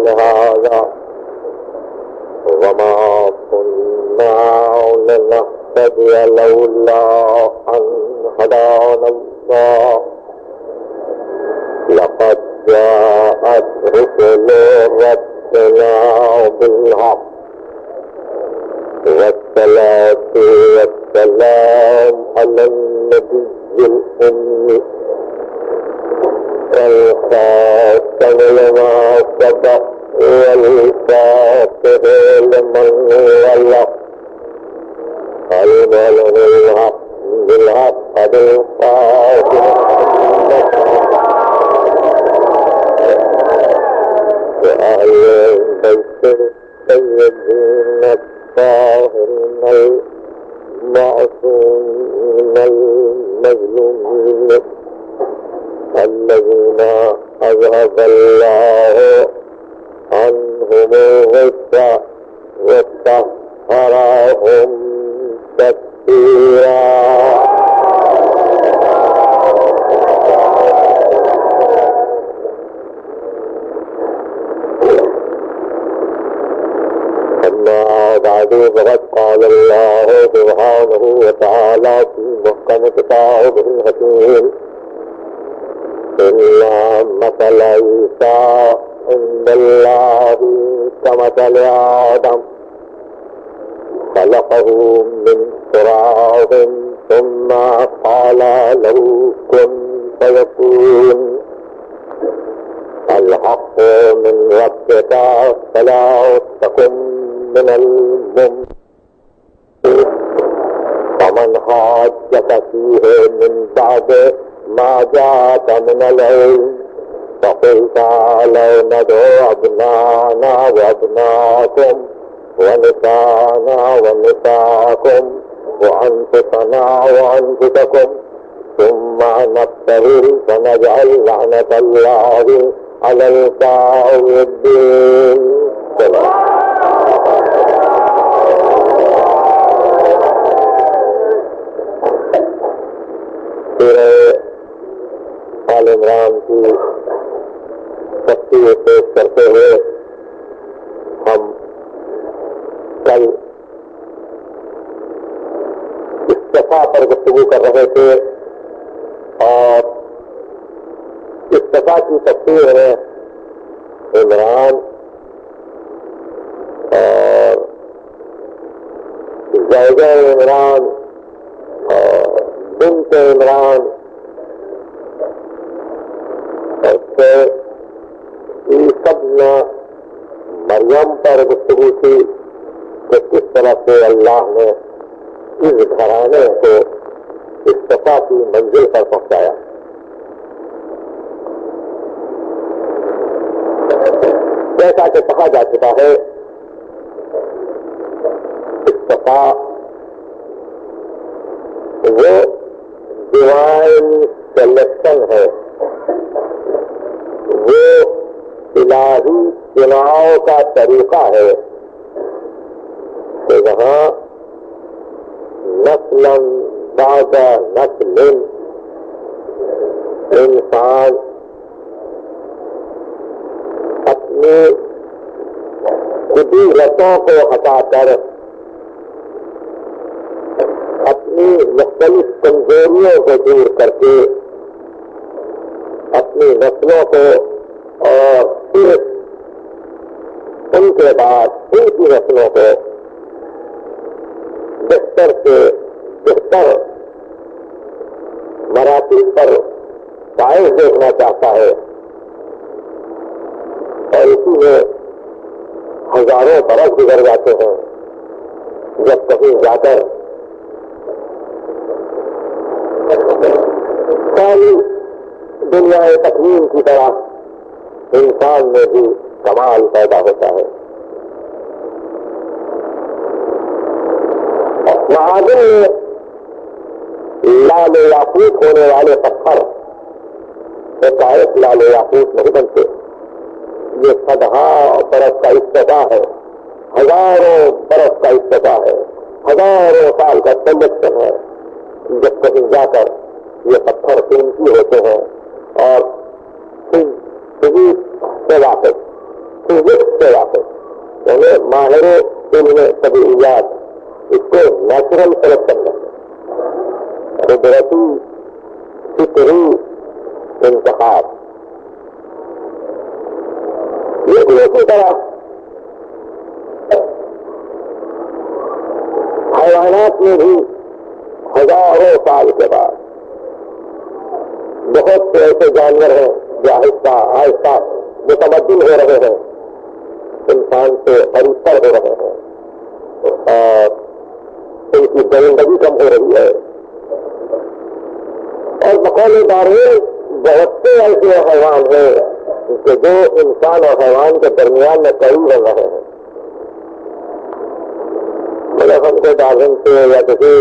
هذا وما كنا لنهتدي لولا أن هدانا الله لقد جاءت رسل ربنا بالحق والصلاة والسلام على النبي الأمي الخاتم لما سبق والفاتح لمن ولق المعلن الحق بالحق بالقاتل وأهل البيت السيدين الطاهرين المعصومين المظلومين الذين أذهب الله عنهم الغصة وطهرهم تطهيرا. أما بعد فقد قال الله سبحانه وتعالى في محكم كتابه الحكيم إن مثل عيسى عند الله كمثل آدم خلقه من تراب ثم قال له كن فيكون الحق من ربك فلا تكن من الممترين. فمن حاجك فيه من بعد ما جاءك من العلم فقل تعالوا ندعو أبناءنا وأبناءكم ونساءنا ونساءكم وأنفسنا وأنفسكم ثم نبتهل فنجعل لعنة الله على الكاذبين. آل عمران کی تفسیر پیش کرتے ہوئے ہم کل استفا پر گفتگو کر رہے تھے اور استفا کی تفسیر ہے عمران اور زوجہ عمران اور بنت عمران سب نے مریم پر گفتگو کی کہ کس طرح سے اللہ نے اس گھرانے کو استفا کی منزل پر پہنچایا. جیسا کہ کہا جا چکا ہے استفا وہ ڈیوائن سلیکشن ہے، وہ الہی چناؤ کا طریقہ ہے کہ وہاں نسلاً بعد نسل انسان اپنی قدرتوں کو ہٹا کر اپنی مختلف کمزوریوں کو دور کر کے اپنی نسلوں کو اور پھر ان کے بعد ان کی نسلوں کو بہتر سے بہتر مراتب پر فائز دیکھنا چاہتا ہے اور اسی میں ہزاروں برس گزر جاتے ہیں جب کہیں جا کر ساری دنیا تکوین کی طرح انسان میں بھی کمال پیدا ہوتا ہے. معادن میں لال یاقوت ہونے والے پتھر ایک لال یاقوت نہیں بنتے. یہ صدہا برس کا افتتاح ہے، ہزاروں برس کا افتتاح ہے، ہزاروں سال کا سلیکشن ہے. جب کہیں جا کر یہ پتھر قیمتی ہوتے ہیں اور سے واقف فزکس سے واقف، یعنی ماہر علم طبیعیات، اس کو نیچرل سلیکشن کرتے ہیں، قدرتی فطری انتخاب۔ لیکن اسی طرح حیوانات میں بھی ہزاروں سال کے بعد بہت سے ایسے جانور ہیں جو آہستہ آہستہ متمدن ہو رہے ہیں، انسان سے قریب ہو رہے ہیں اور ان کی درندگی کم ہو رہی ہے، اور بقول دارین بہت سے ایسے حیوان ہیں کہ جو انسان اور حیوان کے درمیان میں قریب ہو رہے ہیں۔ مطلب ہم کو ڈارون سے یا کسی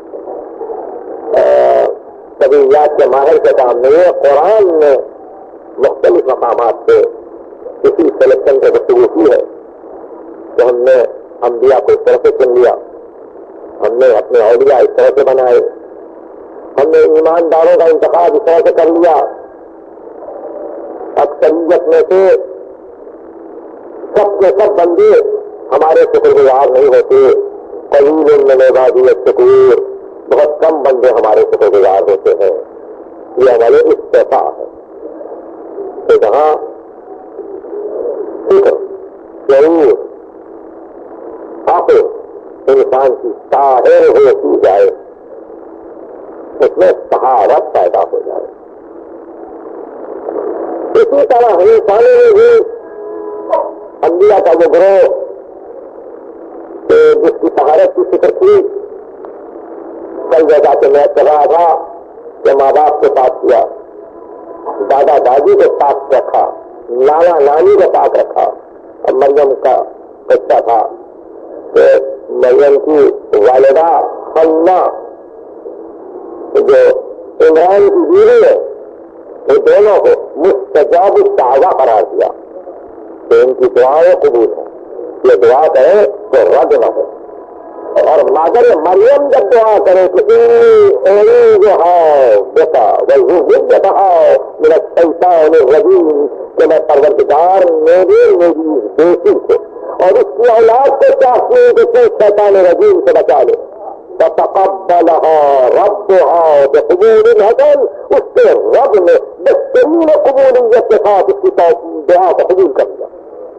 طبیعیات کے ماہر کے سامنے قرآن نے مختلف مقامات سے کسی سلیکشن کی گفتگو کی ہے کہ ہم نے انبیاء کو اس طرح سے چن لیا، ہم نے اپنے اولیاء اس طرح سے بنائے، ہم نے ایمانداروں کا انتخاب اس طرح سے کر لیا۔ اکثریت میں سے سب کے سب بندے ہمارے شکر گزار نہیں ہوتے، قلیل من عبادی الشکور، بہت کم بندے ہمارے شکر گزار ہوتے ہیں۔ یہ ہمارے استعفا ہے کہ جہاں فکر شعور عقل انسان کی طاہر ہوتی جائے، اس میں طہارت پیدا ہو جائے۔ اسی طرح انسانوں میں بھی انبیاء کا وہ گروہ جس کی طہارت کی فکر تھی، کل جیسا کہ میں چل رہا تھا کہ ماں باپ کو پاک کیا، دادا دادی کو پاک رکھا، نانا نانی کو پاک رکھا، اور مریم کا بچہ تھا کہ مریم کی والدہ حنا جو عمران کی بیوی ہے، یہ دونوں کو مستجاب الدعویٰ قرار دیا کہ ان کی دعائیں قبول ہیں، یہ دعا کرے تو رد نہ ہو۔ اور مادر مریم جب دعا کرے کہ جو ہے بیٹا وہی من الشیطان الرجیم، کہ میں پروردگار میری بیٹی کو اور اس کی اولاد کو چاہتی ہوں کہ تو شیطان رجیم سے بچا لے، فتقبلها ربها بقبول حسن، اس کے رب نے بہترین قبولیت کے ساتھ اس کی دعا کو قبول کر لیا،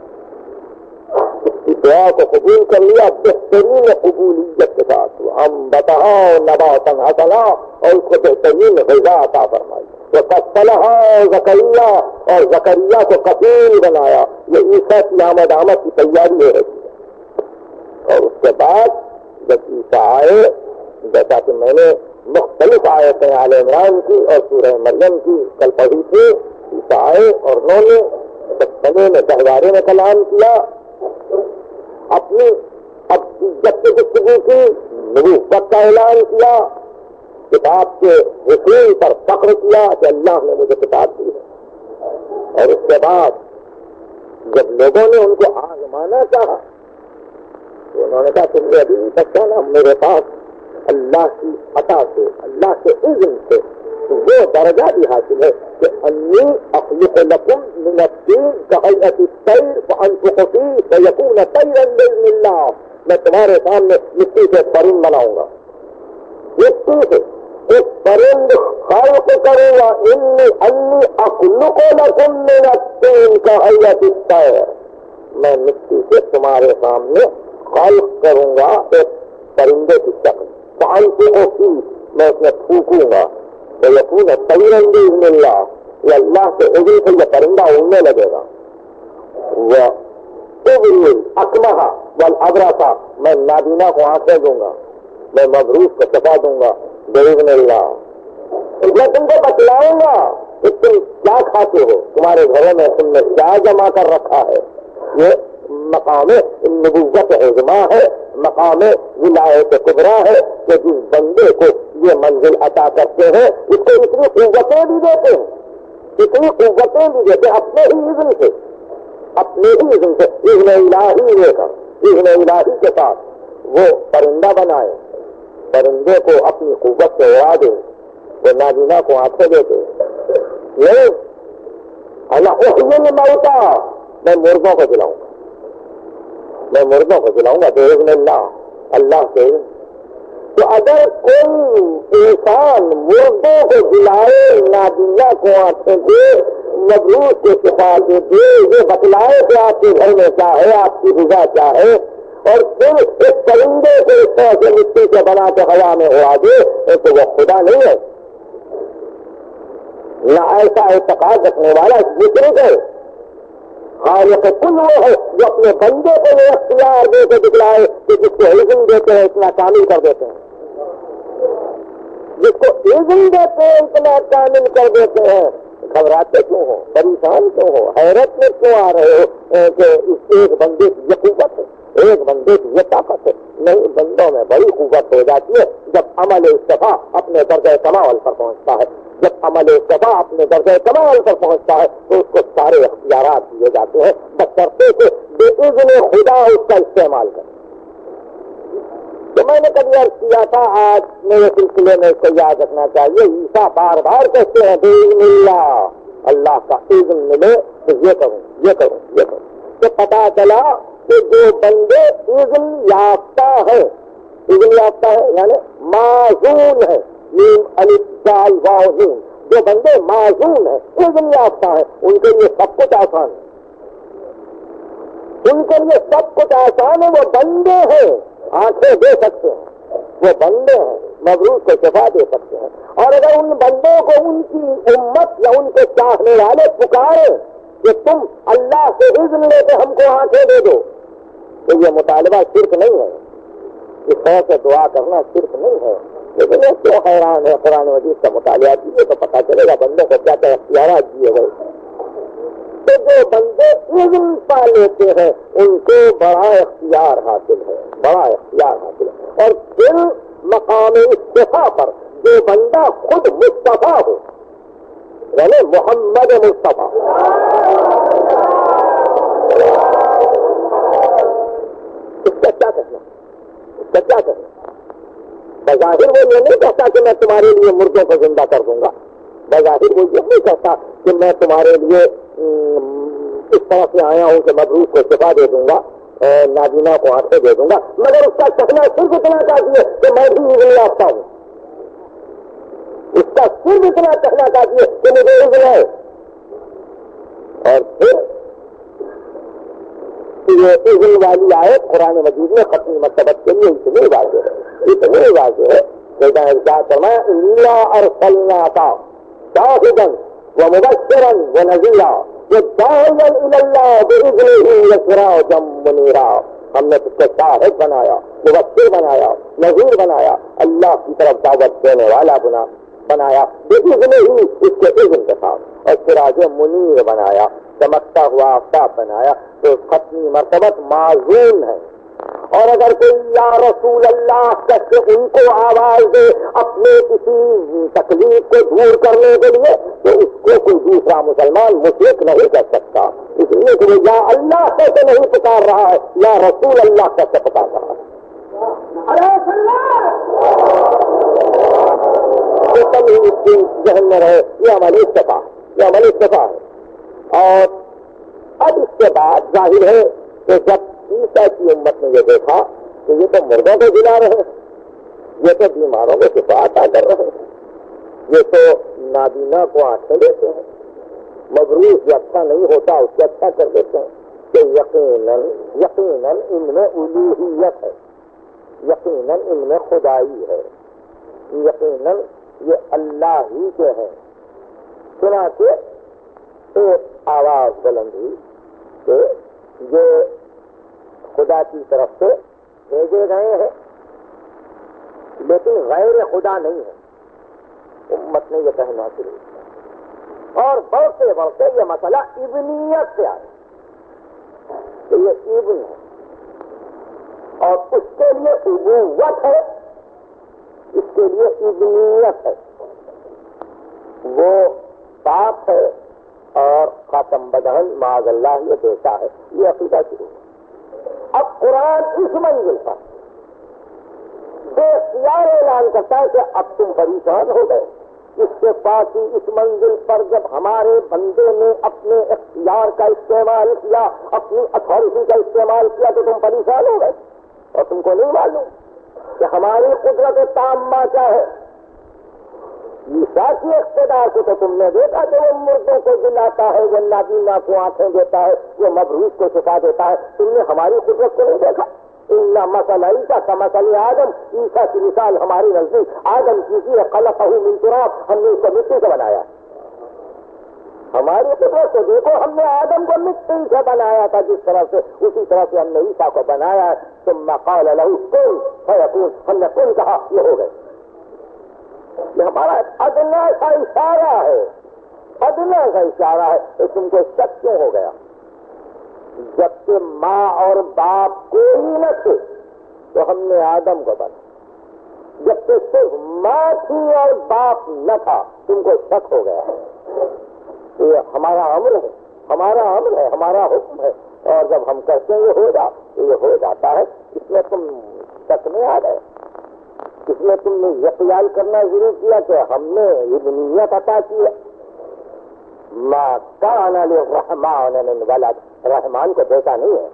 اس کی دعا کو قبول کر لیا بہترین قبولیت کے ساتھ، انبتها نباتا حسنا، اور اس کو بہترین غذا عطا فرمائی، وکفلها زکریا، اور زکریا کو کفیل بنایا۔ یہ عیسیٰ کی آمد کی تیاری ہو رہی ہے۔ اور اس کے بعد جب عیسیٰ آئے، جیسا کہ میں نے مختلف آیتیں آل عمران کی اور سورہ مریم کی کل پڑھی تھی، عیسیٰ آئے اور انہوں نے بچپنے میں گہوارے میں کلام کیا، اپنی عقیدت کی گفتگو کی، نبوت کا اعلان کیا، کتاب کے حصول پر فخر کیا کہ اللہ نے مجھے کتاب دی ہے۔ اور اس کے بعد جب لوگوں نے ان کو آزمانا چاہا تو انہوں نے کہا تم نے ابھی تک نا میرے پاس اللہ کی عطا سے، اللہ کے اذن سے وہ درجہ بھی حاصل ہے کہ انی اخلق لکم من الطین کہیئۃ الطیر فانفخ فیہ فیکون طیرا باذن اللہ، میں تمہارے سامنے مٹی سے پرند بناؤں گا، مٹی سے ایک پرند خلق کروں گا، انی اخلق لکم من الطین کہیئۃ الطیر، میں مٹی سے تمہارے سامنے خلق کروں گا ایک پرندے کی شکل، فانفخ فیہ، میں اس میں پھونکوں گا، فیکون طیرا باذن اللہ، یہ اللہ کے اذن سے یہ پرندہ اڑنے لگے گا، وابری الاکمہ والابرص، میں نابینا کو آنکھیں دوں گا، میں مبروس کو شفا دوں گا باذن اللہ، میں تم کو بتلاؤں گا کہ تم کیا کھاتے ہو، تمہارے گھروں میں تم نے کیا جمع کر رکھا ہے۔ یہ مقام نبوت عظما ہے، مقام ولایت کبریٰ ہے کہ جس بندے کو یہ منزل عطا کرتے ہیں اس کو اتنی قوتیں بھی دیتے ہیں، اتنی قوتیں بھی دیتے ہیں اپنے ہی اذن سے، اپنے ہی اذن سے، اذن الہی لے کر، اذن الہی کے ساتھ وہ پرندہ بنائے، پرندے کو اپنی قوت سے اڑا دے، وہ نابینا کو آنکھیں دیتے نہیں، اللہ احیی الموتیٰ، میں مردوں کو جلاؤں گا، میں مردوں کو جلاؤں گا بإذن اللہ، اللہ کے اذن۔ تو اگر کوئی انسان مردوں کو جلائے، نابینا کو آنکھیں دے، مبروس کو صفات دے، یہ بتلائے کہ آپ کے گھر میں کیا ہے، آپ کی غذا کیا ہے، اور پھر اس پرندے کو اس طرح سے مٹی سے بنا کے ہوا میں اڑا دے، تو وہ خدا نہیں ہے، نہ ایسا اعتقاد رکھنے والا مشرک ہے۔ خالق کل وہ ہے جو اپنے بندے کو یہ اختیار دے کے دکھلائے کہ جس کو اذن دیتے ہیں اتنا کامل کر دیتے ہیں، جس کو اذن دیتے ہیں اتنا کامل کر دیتے ہیں۔ گھبراتے کیوں ہو، پریشان کیوں ہو، حیرت میں کیوں آ رہے ہو کہ اس ایک بندے کی یہ قوت ہے، ایک بندے کی یہ طاقت ہے؟ نہیں، بندوں میں بڑی قوت ہو جاتی ہے جب عمل استفا اپنے درجہ کمال پر پہنچتا ہے۔ جب عمل استفا اپنے درجہ کمال پر پہنچتا ہے تو اس کو سارے اختیارات دیے جاتے ہیں، بشرطے کہ بے اذن خدا اس کا استعمال کرے۔ تو میں نے کبھی عرض کیا تھا، آج میرے سلسلے میں اس کو یاد رکھنا چاہیے، عیسیٰ بار بار کہتے ہیں بِإِذْنِ اللَّهِ، اللہ کا اذن ملے تو یہ کروں یہ کروں یہ کروں۔ تو پتا چلا کہ جو بندے اذن یافتہ ہے، اذن یافتہ ہے یعنی معزول ہے، میم الف دال واو نون، جو بندے معزول ہیں، اذن یافتہ ہیں، ان کے لیے سب کچھ آسان ہے، ان کے لیے سب کچھ آسان ہے، وہ بندے ہیں، آنکھیں دے سکتے ہیں، وہ بندے ہیں، مبروس کو شفا دے سکتے ہیں۔ اور اگر ان بندوں کو ان کی امت یا ان کے چاہنے والے پکارے کہ تم اللہ سے اذن لے کے ہم کو آنکھیں دے دو، تو یہ مطالبہ شرک نہیں ہے، اس طرح سے دعا کرنا شرک نہیں ہے۔ لیکن یہ کیوں حیران ہے، قرآن مجید کا مطالعہ کیجیے تو پتہ چلے گا بندوں کو کیا کیا اختیارات دیے گئے۔ تو جو بندے اذن پا لیتے ہیں ان کو بڑا اختیار حاصل ہے، بڑا اختیار حاصل ہے۔ اور پھر مقام استفا پر جو بندہ خود مصطفیٰ ہو، یعنی محمد مصطفیٰ، اس کا کیا کہنا، اس کا کیا کہنا؟ بظاہر وہ یہ نہیں کہتا کہ میں تمہارے لیے مردوں کو زندہ کر دوں گا، بظاہر وہ یہ نہیں کہتا کہ میں تمہارے لیے اس طرح سے آیا ہوں کہ مبروس کو شفا دے دوں گا، نابینا کو آنکھیں دے دوں گا، مگر اس کا کہنا صرف اتنا کافی ہے کہ میں بھی اذن یافتہ ہوں، اس کا صرف اتنا کہنا کافی ہے کہ مجھے اذن ہے۔ اور پھر یہ اذن والی آیت قرآن مجید میں ختم مرتبت کے لیے اتنی واضح ہے، اتنی واضح ہے کہ ارشاد فرمایا انا ارسلناک شاہدا ومبشرا ونذیرا وداعیا الی اللہ باذنہ وسراجا منیرا، ہم نے اس کو شاہد بنایا، مبشر بنایا، نذیر بنایا، اللہ کی طرف دعوت دینے والا بنایا باذنہ ہی، اس کے اذن کے ساتھ، اور سراج منیر بنایا، چمکتا ہوا آفتاب بنایا۔ تو ختمی مرتبت معزول ہے۔ اور اگر کوئی یا رسول اللہ کہہ کے ان کو آواز دے اپنے کسی تکلیف کو دور کرنے کے لیے، تو اس کو کوئی دوسرا مسلمان مشرک نہیں کہہ سکتا، اس لیے کہ وہ یا اللہ کیسے نہیں پکار رہا ہے، یا رسول اللہ کیسے پکار رہا ہے۔ تب ہی اس کی ذہن میں رہے یہ عمل استفا، یہ عمل استفا ہے۔ اور اب اس کے بعد ظاہر ہے کہ جب عیسیٰ کی امت نے یہ دیکھا کہ یہ تو مردوں کو جلا رہے ہیں، یہ تو بیماروں کو شفا عطا کر رہے ہیں، یہ تو نابینا کو آنکھیں دیتے ہیں، مبروس جو اچھا نہیں ہوتا اس کو اچھا کر دیتے ہیں، کہ یقیناً ان میں الوہیت ہے، یقیناً ان میں خدائی ہے، یقیناً یہ اللہ ہی کے ہیں۔ چنانچہ ایک آواز بلند ہوئی کہ یہ خدا کی طرف سے بھیجے گئے ہیں لیکن غیر خدا نہیں ہے۔ امت نے یہ کہنا شروع کیا اور بڑھتے بڑھتے یہ مسئلہ ابنیت سے آیا کہ یہ ابن ہے اور اس کے لیے ابوت ہے، اس کے لیے ابنیت ہے، وہ باپ ہے اور خاتم بدہن معاذ اللہ یہ بیٹا ہے، یہ عقیدہ شروع ہے۔ اب قرآن اس منزل پر بے اختیار اعلان کرتا ہے کہ اب تم پریشان ہو گئے، اس سے پاسی اس منزل پر جب ہمارے بندے نے اپنے اختیار کا استعمال کیا، اپنی اتھارٹی کا استعمال کیا، تو تم پریشان ہو گئے اور تم کو نہیں معلوم کہ ہماری قدرت تامہ کیا ہے۔ عیسیٰ کی اقتدار کو تو تم نے دیکھا کہ وہ مردوں کو جلاتا ہے، وہ نابینا کو آنکھیں دیتا ہے، وہ مبروز کو شفا دیتا ہے۔ تم نے ہماری قدرت کو نہیں دیکھا۔ ان مثل عیسیٰ کمثل آدم، عیسیٰ کی مثال ہماری نزدیک آدم کی ہے، خلقہ من تراب، ہم نے اس کو مٹی سے بنایا۔ ہماری قدرت کو دیکھو، ہم نے آدم کو مٹی سے بنایا تھا جس طرح سے، اسی طرح سے ہم نے عیسیٰ کو بنایا۔ ثم قال له کن فیکون، ہم نے کن کہا یہ ہو گئے۔ یہ ہمارا ادنا کا اشارہ ہے، ادنا کا اشارہ ہے۔ تو تم کو شک کیوں ہو گیا؟ جبکہ ماں اور باپ کوئی نہ تھے تو ہم نے آدم کو بنا، جبکہ صرف ماں تھی اور باپ نہ تھا تم کو شک ہو گیا۔ یہ ہمارا امر ہے، ہمارا امر ہے، ہمارا حکم ہے، اور جب ہم کہتے ہیں یہ ہو جا تو یہ ہو جاتا ہے۔ اس میں تم شک میں آ گئے، اس میں تم نے یہ خیال کرنا شروع کیا کہ ہم نے ابنیت عطا کی ہے۔ ما کان للرحمن من ولد، رحمان کو بیٹا نہیں ہے۔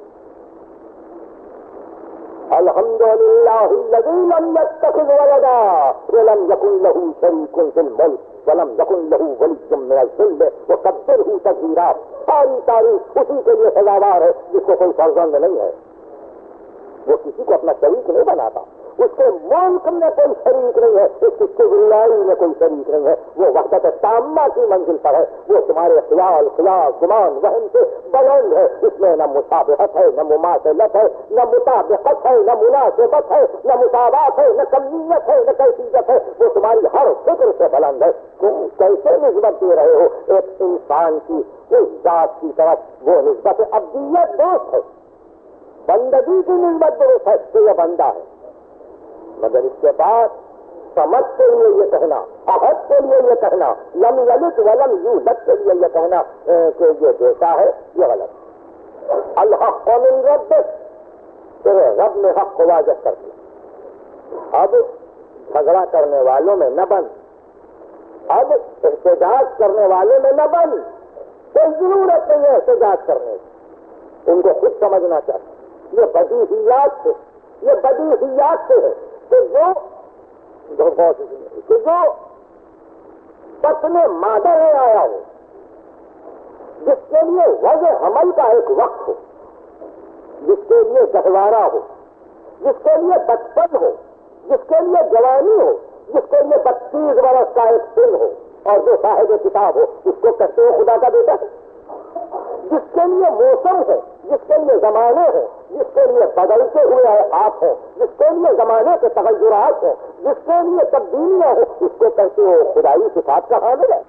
الحمدللہ الذی لم یتخذ ولدا ولم یکن له شریک فی الملک ولم یکن له ولی من الذل وکبرہ تکبیرا۔ ساری تعریف اسی کے لیے سزاوار ہے جس کو کوئی فرزند نہیں ہے، وہ کسی کو اپنا شریک نہیں بناتا، اس کے ملک میں کوئی شریک نہیں ہے، اس کی کبریائی میں کوئی شریک نہیں ہے، وہ وحدت تامہ کی منزل پر ہے، وہ تمہارے خیال گمان وہم سے بلند ہے، اس میں نہ مشابہت ہے، نہ مماثلت ہے، نہ مطابقت ہے، نہ مناسبت ہے، نہ مساوات ہے، نہ کمیت ہے، نہ کیفیت ہے، وہ تمہاری ہر فکر سے بلند ہے۔ تم کیسے نسبت دے رہے ہو ایک انسان کی اس ذات کی طرف؟ وہ نسبت ابدیت دوست ہے، بندگی کی نسبت درست ہے کہ یہ بندہ ہے، مگر اس کے بعد سمجھ کے لیے یہ کہنا، عہد کے لیے یہ کہنا، لم یلد ولم یولد کے لیے یہ کہنا کہ یہ بیٹا ہے، یہ غلط۔ الحق من ربک، تیرے رب نے حق کو واضح کر دیا۔ اب جھگڑا کرنے والوں میں نہ بن، اب احتجاج کرنے والوں میں نہ بن، کوئی ضرورت نہیں ہے احتجاج کرنے کی، ان کو خود سمجھنا چاہیے۔ یہ بدیہیات سے، یہ بدیہیات سے ہے کہ جو پتن مادہ میں آیا ہو، جس کے لیے وضع حمل کا ایک وقت ہو، جس کے لیے گہوارہ ہو، جس کے لیے بچپن ہو، جس کے لیے جوانی ہو، جس کے لیے 32 برس کا ایک دن ہو، اور جو صاحب کتاب ہو، اس کو کہتے ہیں خدا کا بیٹا ہے۔ جس کے لیے موسم ہے، جس کے لیے زمانے ہیں، جس کے لیے بدلتے ہوئے آپ ہیں، جس کے لیے زمانے کے تغیرات ہیں، جس کے لیے تبدیلیاں ہوں، اس کو کہتے ہو خدائی صفات کا حامل ہے؟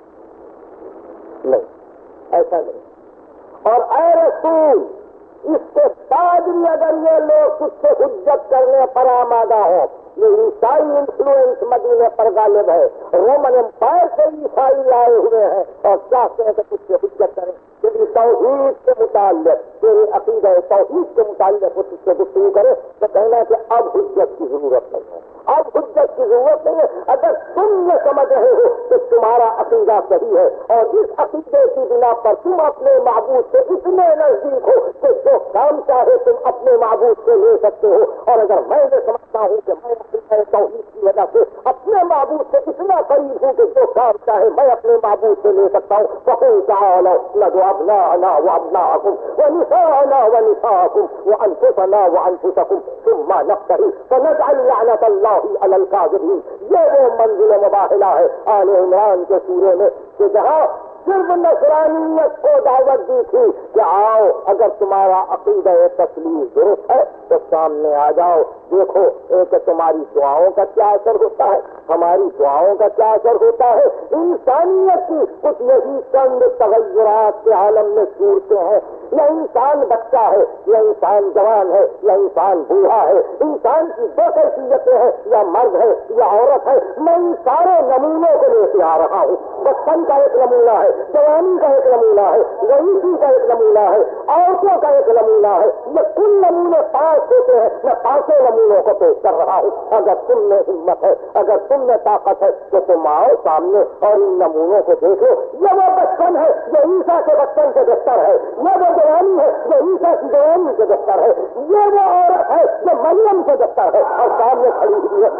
نہیں، ایسا نہیں۔ اور اے رسول، اس کے بعد بھی اگر یہ لوگ تجھ سے حجت کرنے پر آمادہ ہوں، یہ عیسائی انفلوئنس مدینے پر غالب ہے، رومن امپائر سے عیسائی آئے ہوئے ہیں اور چاہتے ہیں کہ تجھ سے حجت کریں، تیری توحید کے متعلق، تیرے عقیدہ توحید کے متعلق وہ تجھ سے گفتگو کرے، تو کہنا کہ اب حجت کی ضرورت نہیں ہے، اب حجت کی ضرورت نہیں ہے۔ اگر تم یہ سمجھ رہے ہو کہ تمہارا عقیدہ صحیح ہے اور اس عقیدے کی بنا پر تم اپنے معبود سے اتنے نزدیک ہو کہ جو کام چاہے تم اپنے معبود سے لے سکتے ہو، اور اگر میں یہ سمجھتا ہوں کہ میں عقیدہ توحید کی وجہ سے اپنے معبود سے اتنا قریب ہوں کہ جو کام چاہے میں اپنے معبود سے لے سکتا ہوں، فقل تعالوا ندعو ابناءنا وابناءکم ونساءنا ونساءکم وانفسنا وانفسکم ثم نبتہل فنجعل لعنت اللہ علی الکاذبین۔ یہ وہ منزل مباہلہ ہے آل عمران کے سورے میں کہ جہاں صرف نصرانیت کو دعوت دی تھی کہ آؤ اگر تمہارا عقیدہ تسلیم درست ہے تو سامنے آ جاؤ، دیکھو کہ تمہاری دعاؤں کا کیا اثر ہوتا ہے، ہماری دعاؤں کا کیا اثر ہوتا ہے۔ انسانیت کی کچھ یہی چند تغیرات کے عالم میں صورتیں ہیں، یا انسان بچہ ہے، یا انسان جوان ہے، یا انسان بوڑھا ہے، انسان کی دو حیثیتیں ہیں، یا مرد ہے یا عورت ہے۔ میں ان سارے نمونوں کو لے کے آ رہا ہوں۔ بچپن کا ایک نمونہ ہے، جوانی ابراہیم کا ایک نمونہ ہے، وہ عیسی کا ایک نمونہ ہے، عورتوں کا ایک نمونہ ہے. یہ کل نمونے پاس ہوتے ہیں. میں پانچوں نمونوں کو پیش کر رہا ہوں. اگر تم میں ہمت ہے، اگر تم میں طاقت ہے تو تم آؤ سامنے اور ان نمونوں کو دیکھو. یہ وہ بچپن ہے جو عیسیٰ کے بچپن سے بہتر ہے، یہ وہ جوانی ہے جو عیسیٰ کی جوانی سے بہتر ہے، یہ وہ عورت ہے جو مریم سے بہتر ہے اور سامنے کھڑی ہوئی ہے.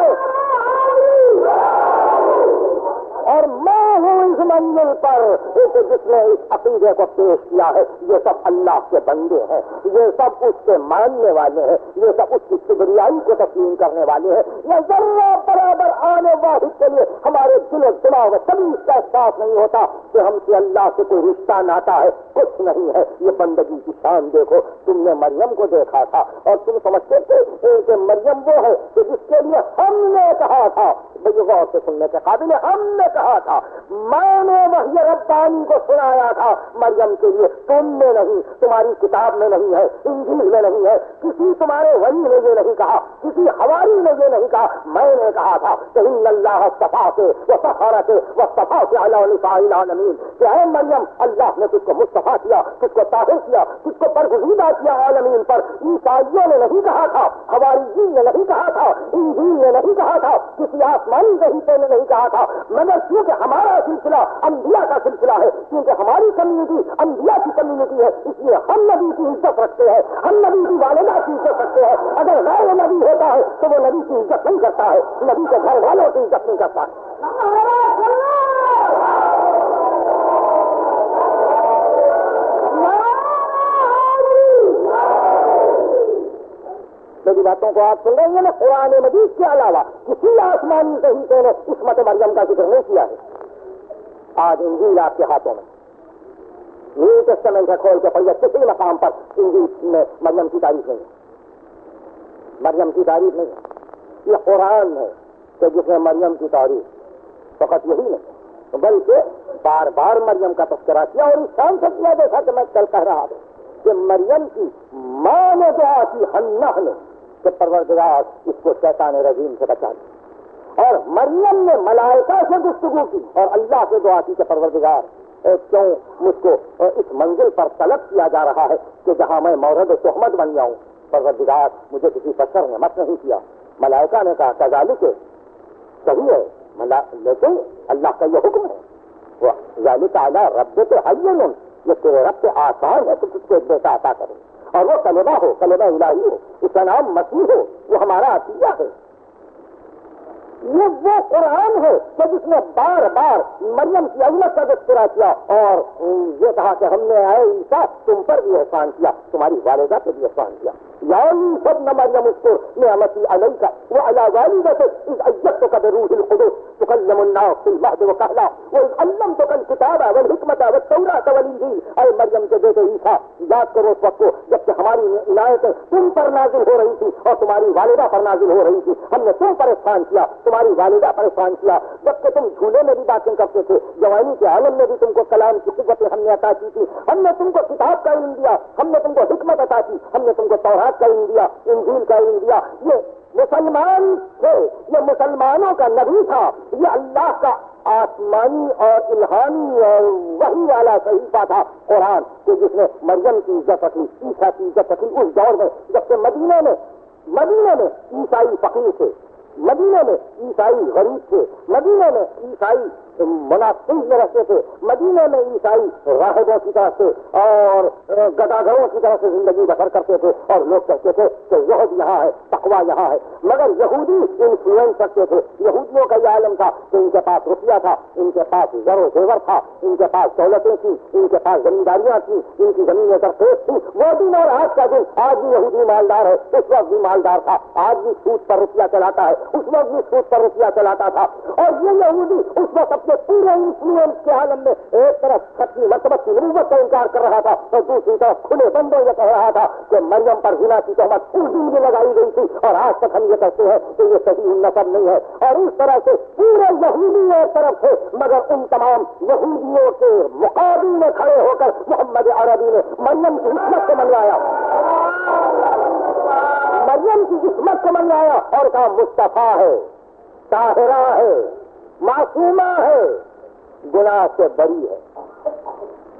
اور میں ہوں اس منزل پر جس نے اس عقیدے کو پیش کیا ہے. یہ سب اللہ کے بندے ہیں، یہ سب اس کے ماننے والے ہیں، یہ سب اس کی کبریائی کو تسلیم کرنے والے ہیں. یہ ذرہ برابر آنے واحد کے لیے ہمارے دل و دماغ میں کبھی اس کا احساس نہیں ہوتا کہ ہم سے اللہ سے کوئی رشتہ ناتا ہے. کچھ نہیں ہے. یہ بندگی کی شان دیکھو. تم نے مریم کو دیکھا تھا اور تم سمجھتے تھے کہ مریم وہ ہے کہ جس کے لیے ہم نے کہا تھا، غور سے سننے کے قابل، ہم نے کہا تھا، میں نے وحی ربانی کو سنایا تھا مریم کے لیے. تم میں نہیں، تمہاری کتاب میں نہیں ہے، انجیل میں نہیں ہے، کسی تمہارے ولی نے یہ نہیں کہا، کسی حواری نے یہ نہیں کہا. میں نے کہا تھا کہ ان اللہ اصطفیٰ کے وطہرک واصطفیٰ کے علی نساء العالمین، کہ اے مریم اللہ نے کس کو مصطفیٰ کیا، کس کو طاہر کیا، کس کو برگزیدہ کیا عالمین پر. عیسائیوں نے نہیں کہا تھا، حواریین نے نہیں کہا تھا، انجیل نے نہیں کہا تھا، کسی آسمانی صحیفے نے نہیں کہا تھا. مگر کیونکہ ہمارا سلسلہ انبیاء کا سلسلہ ہے، کیونکہ ہماری کمیونٹی انبیاء کی کمیونٹی ہے، اس لیے ہم نبی کی عزت رکھتے ہیں، ہم نبی کی والدہ کی عزت رکھتے ہیں. اگر غیر نبی ہوتا ہے تو وہ نبی کی عزت نہیں کرتا ہے، نبی کے گھر والوں کی عزت نہیں کرتا ہے. میری باتوں کو آپ سن رہے ہیں نا؟ قرآن مجید کے علاوہ کسی آسمانی صحیفے نے عصمت مریم کا ذکر نہیں کیا ہے. آج انجیل آپ کے ہاتھوں میں، نیو ٹیسٹمنٹ ہے، کھول کے پڑھیے، کسی مقام پر انجیل میں مریم کی تعریف نہیں ہے. مریم کی تعریف نہیں ہے. یہ قرآن ہے کہ جس میں مریم کی تعریف فقط یہی نہیں بلکہ بار بار مریم کا تذکرہ کیا، اور اس شان سے کیا جیسا کہ میں کل کہہ رہا تھا کہ مریم کی ماں نے دعا کی حنہ نے کہ پروردگار اس کو شیطان رجیم سے بچا لیا، اور مریم نے ملائکہ سے گفتگو کی اور اللہ سے دعا کی کہ پروردگار کیوں مجھ کو اس منزل پر طلب کیا جا رہا ہے کہ جہاں میں مورد تہمت بن جاؤں. پروردگار مجھے کسی بشر نے مت نہیں کیا. ملائکہ نے کہا کذالک صحیح ہے، لیکن اللہ کا یہ حکم ہے، ذالک علی ربک حین، یہ تیرے رب سے آسان ہے کہ تجھ کو ایک بیٹا عطا کرے، اور وہ کلمہ ہو، کلمہ الہی ہو، اس کا نام مسیح ہو. وہ ہمارا عقیدہ ہے. یہ وہ قرآن ہے کہ جس نے بار بار مریم کی عظمت کا تذکرہ کیا اور یہ کہا کہ ہم نے اے عیسیٰ تم پر بھی احسان کیا، تمہاری والدہ پر بھی احسان کیا. یا سب نہ مریم اذکر نعمتی علیک وعلی والدتک اذ ایدتک بروح القدس تکلم الناس فی المہد وکہلا واذ علمتک الکتاب والحکمۃ والتوراۃ والانجیل. اے مریم کے بیٹے عیسیٰ، یاد کرو اس وقت کو جبکہ ہماری عنایتیں تم پر نازل ہو رہی تھی اور تمہاری والدہ پر نازل ہو رہی تھی. ہم نے تم پر احسان کیا، تمہاری والدہ پر احسان کیا. جبکہ تم جھولے میں بھی باتیں کرتے تھے، جوانی کے عالم میں بھی تم کو کلام کی قوتیں ہم نے عطا کی تھی. ہم نے تم کو کتاب کا علم دیا، ہم نے تم کو حکمت عطا کی، ہم نے تم کو توراۃ کا علم دیا، انجیل کا علم دیا. یہ مسلمان تھے، یہ مسلمانوں کا نبی تھا، یہ اللہ کا آسمانی اور الہامی اور وحی والا صحیفہ تھا قرآن، کہ جس نے مریم کی عزت رکھی، عیسیٰ کی عزت رکھی اس دور میں جبکہ مدینہ میں عیسائی فقیر تھے، مدینہ میں عیسائی غریب تھے، مدینہ میں عیسائی منافقین میں رہتے تھے، مدینہ میں عیسائی راہبوں کی طرح سے اور گداگروں کی طرح سے زندگی بسر کرتے تھے، اور لوگ کہتے تھے کہ زہد یہاں ہے، تقویٰ یہاں ہے. مگر یہودی انفلوئنس کرتے تھے. یہودیوں کا یہ عالم تھا کہ ان کے پاس روپیہ تھا، ان کے پاس زر و زیور تھا، ان کے پاس دولتیں تھیں، ان کے پاس زمینداریاں تھیں، ان کی زمینیں درپیش تھیں. وہ دن اور آج کا دن، آج بھی یہودی مالدار ہے، اس وقت بھی مالدار تھا، آج بھی سود پر روپیہ چلاتا ہے، اس وقت بھی سود پر روپیہ چلاتا تھا. اور یہ یہودی اس وقت اپنے پورے انفلوئنس کے عالم میں ایک طرف ختمی مرتبت کی نبوت کا انکار کر رہا تھا اور دوسری طرف کھلے بندوں یہ کہہ رہا تھا کہ مریم پر زنا کی تہمت اس دن بھی لگائی گئی تھی اور آج تک ہم یہ کہتے ہیں کہ یہ صحیح نسب نہیں ہے. اور اس طرح سے پورے یہودی ایک طرف تھے، مگر ان تمام یہودیوں کے مقابل میں کھڑے ہو کر محمد عربی نے مریم کی عصمت کو منوایا، مریم کی عصمت کو منوایا اور کہا مصطفیٰ ہے، طاہرہ ہے، معصومہ ہے، گناہ سے بری ہے.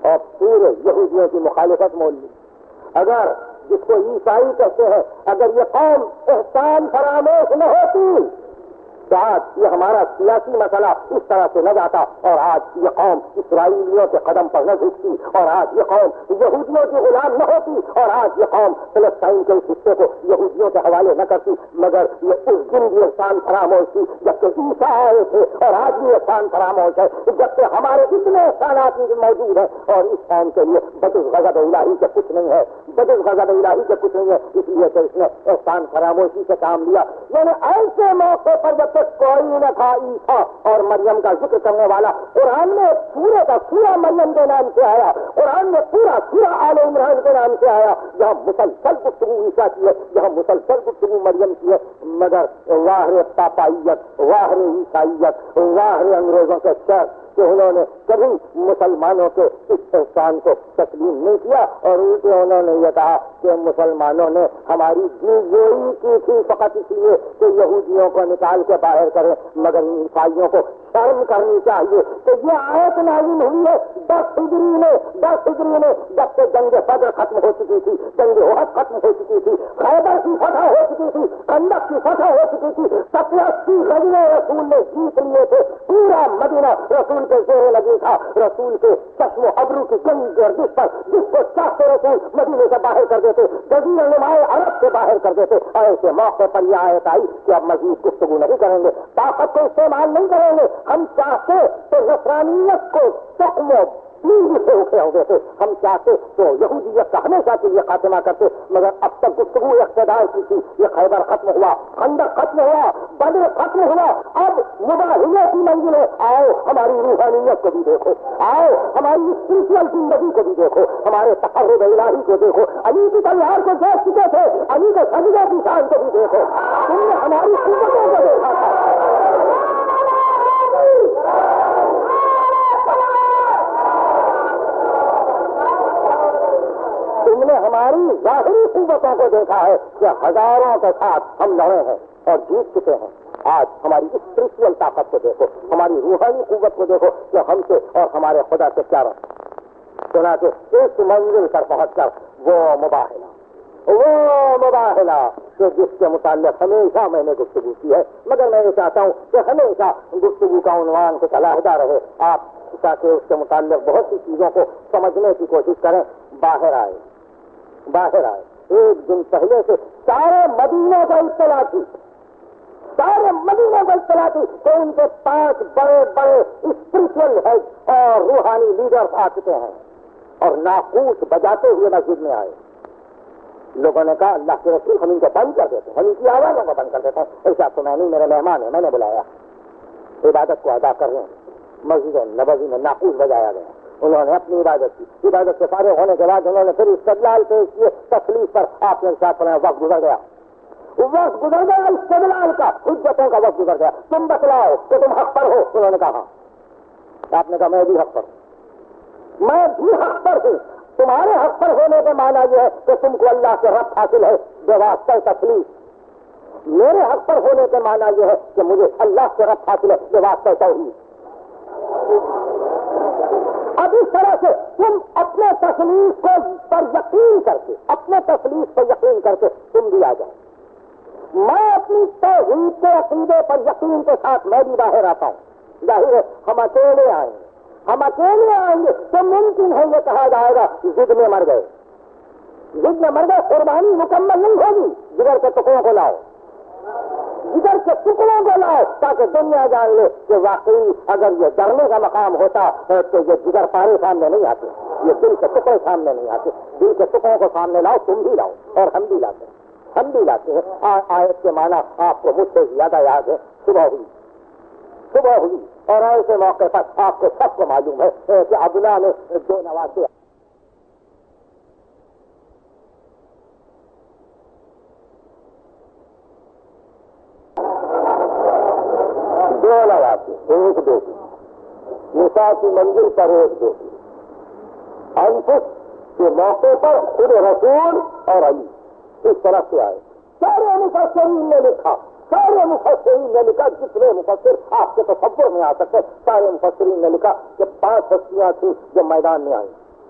اور پورے یہودیوں کی مخالفت مول لی. اگر جس کو عیسائی کہتے ہیں، اگر یہ قوم احسان فراموش نہ ہوتی تو آج یہ ہمارا سیاسی مسئلہ اس طرح سے نہ جاتا، اور آج یہ قوم اسرائیلیوں کے قدم پر نہ جھکتی، اور آج یہ قوم یہودیوں کی غلام نہ ہوتی، اور آج یہ قوم فلسطین کے اس حصے کو یہودیوں کے حوالے نہ کرتی. مگر یہ اس دن بھی احسان فراموش تھی جبکہ عیسیٰ آئے تھے، اور آج بھی احسان فراموش ہے جبکہ ہمارے اتنے احسانات موجود ہیں. اور اس قوم کے لیے بدل غضب الہی کے کچھ نہیں ہے، بدل غضب الہی کے کچھ نہیں ہے، اس لیے کہ اس نے احسان فراموشی سے کام لیا. یعنی ایسے موقع پر جب کوئی نہ تھا عیسیٰ اور مریم کا ذکر کرنے والا، قرآن میں پورے کا پورا مریم کے نام سے آیا، قرآن میں پورا آل عمران کے نام سے آیا، جہاں مسلسل گفتگو عیسیٰ کی ہے، جہاں مسلسل گفتگو مریم کی ہے. مگر ظاہر پاپائیت، ظاہر عیسائیت، ظاہر انگریزوں کے شر کہ انہوں نے کبھی مسلمانوں کے اس احسان کو تسلیم نہیں کیا، اور الٹے انہوں نے یہ کہا کہ مسلمانوں نے ہماری جوئی کی تھی فقط اس لیے کہ یہودیوں کو نکال کے باہر کریں. مگر عیسائیوں کو شرم کرنی چاہیے کہ یہ آیت نازل ہوئی ہے 10 ہجری میں جب سے جنگ بدر ختم ہو چکی تھی، جنگ احد ختم ہو چکی تھی، خیبر کی فتح ہو چکی تھی، خندق کی فتح ہو چکی تھی، 87 غزوے رسول نے جیت لیے تھے، پورا مدینہ رسول کے زیر لگی تھا، رسول کے چشم و ابرو کی گردش پر جس کو چاہتے رسول مدینے سے باہر کر دیتے، جزیرہ نمائے عرب سے باہر کر دیتے. ایسے موقع پر یہ آیت آئی کہ اب مزید گفتگو نہیں کریں گے، طاقت کو استعمال نہیں کریں گے. ہم چاہتے تو نصرانیت کو تخم سے اٹھے ہوتے تھے، ہم چاہتے تو یہودیت کا ہمیشہ کے لیے خاتمہ کرتے. مگر اب تک گفتگو اقتدار کی تھی. یہ خیبر ختم ہوا، خندق ختم ہوا، بدر ختم ہوا، اب مباحثے کی منزل ہے. آؤ ہماری روحانیت کو بھی دیکھو، آؤ ہماری اسپرچل زندگی کو بھی دیکھو، ہمارے تقرب الہی کو دیکھو. علی کی تلوار کو دیکھ چکے تھے، علی کے سجدہ کی شان کو بھی دیکھو. تم نے ہماری قوتوں کو دیکھا تھا. تم نے ہماری ظاہری قوتوں کو دیکھا ہے کہ ہزاروں کے ساتھ ہم لڑے ہیں اور جیت چکے ہیں. آج ہماری اسپرچل طاقت کو دیکھو، ہماری روحانی قوت کو دیکھو کہ ہم سے اور ہمارے خدا سے کیا رہا. چنانچہ اس منزل پر پہنچ کر وہ مباحلہ کہ جس کے متعلق ہمیشہ میں نے گفتگو کی ہے، مگر میں یہ چاہتا ہوں کہ ہمیشہ گفتگو کا عنوان کچھ علیحدہ رہے. آپ تاکہ اس کے متعلق بہت سی چیزوں کو سمجھنے کی کوشش کریں. باہر آئے. ایک دن پہلے سے سارے مدینہ کا اطلاع تھی کہ ان کے 5 بڑے اسپرچل ہیڈ اور روحانی لیڈرز آ چکے ہیں اور ناقوس بجاتے ہوئے مسجد میں آئے. لوگوں نے کہا اللہ کے رسول ہم ان کو بند کر دیتے ہیں، ہم ان کی آوازوں کو بند کر دیتے ہیں. ایسا تو میں نہیں، میرے مہمان ہیں، میں نے بلایا، عبادت کو ادا کر رہے ہیں. مسجد نبوی میں ناقوس بجایا گیا. انہوں نے اپنی عبادت کی، عبادت سے فارغ ہونے کے بعد انہوں نے پھر استدلال پیش کیے تکلیف پر. آپ نے ساتھ پڑھا وقت گزر گیا استدلال کا، حجتوں کا وقت گزر گیا. تم بتلاؤ کہ تم حق پر ہو. انہوں نے کہا. آپ نے کہا میں بھی حق پر ہوں، میں بھی حق پر ہوں. تمہارے حق پر ہونے کا معنی یہ ہے کہ تم کو اللہ سے رب حاصل ہے بے واسطہ تکلیف. میرے حق پر ہونے کا معنی یہ ہے کہ مجھے اللہ سے رب حاصل ہے بے واسطہ توحید. اب اس طرح سے تم اپنے تخلیق پر یقین کر کے تم بھی آ جاؤ. میں اپنی توحید کے عقیدے پر یقین کے ساتھ میں بھی باہر آتا ہوں. ظاہر ہے ہم اکیلے آئیں گے تو ممکن ہے یہ کہا جائے گا ضد میں مر گئے. قربانی مکمل نہیں ہوگی. جگر کے ٹکڑوں کو لاؤ تاکہ دنیا جان لے کہ واقعی اگر یہ ڈرنے کا مقام ہوتا تو یہ جگر پارے سامنے نہیں آتے، یہ دل کے ٹکڑے سامنے نہیں آتے. دل کے ٹکڑوں کو سامنے لاؤ، تم بھی لاؤ اور ہم بھی لاتے ہیں. آیت کے معنی آپ کو مجھ سے زیادہ یاد ہے. صبح ہوئی اور ایسے موقع پر آپ کو سب کو معلوم ہے کہ عبداللہ نے 2 نواسے ایک بیٹی نساء کی منزل پر ایک بیٹی انفس کے موقع پر خود رسول اور علی اس طرح سے آئے. سارے مفسرین نے لکھا جتنے مفسر آپ کے تصور میں آ سکتے سارے مفسرین نے لکھا کہ 5 ہستیاں تھیں جو میدان میں آئیں.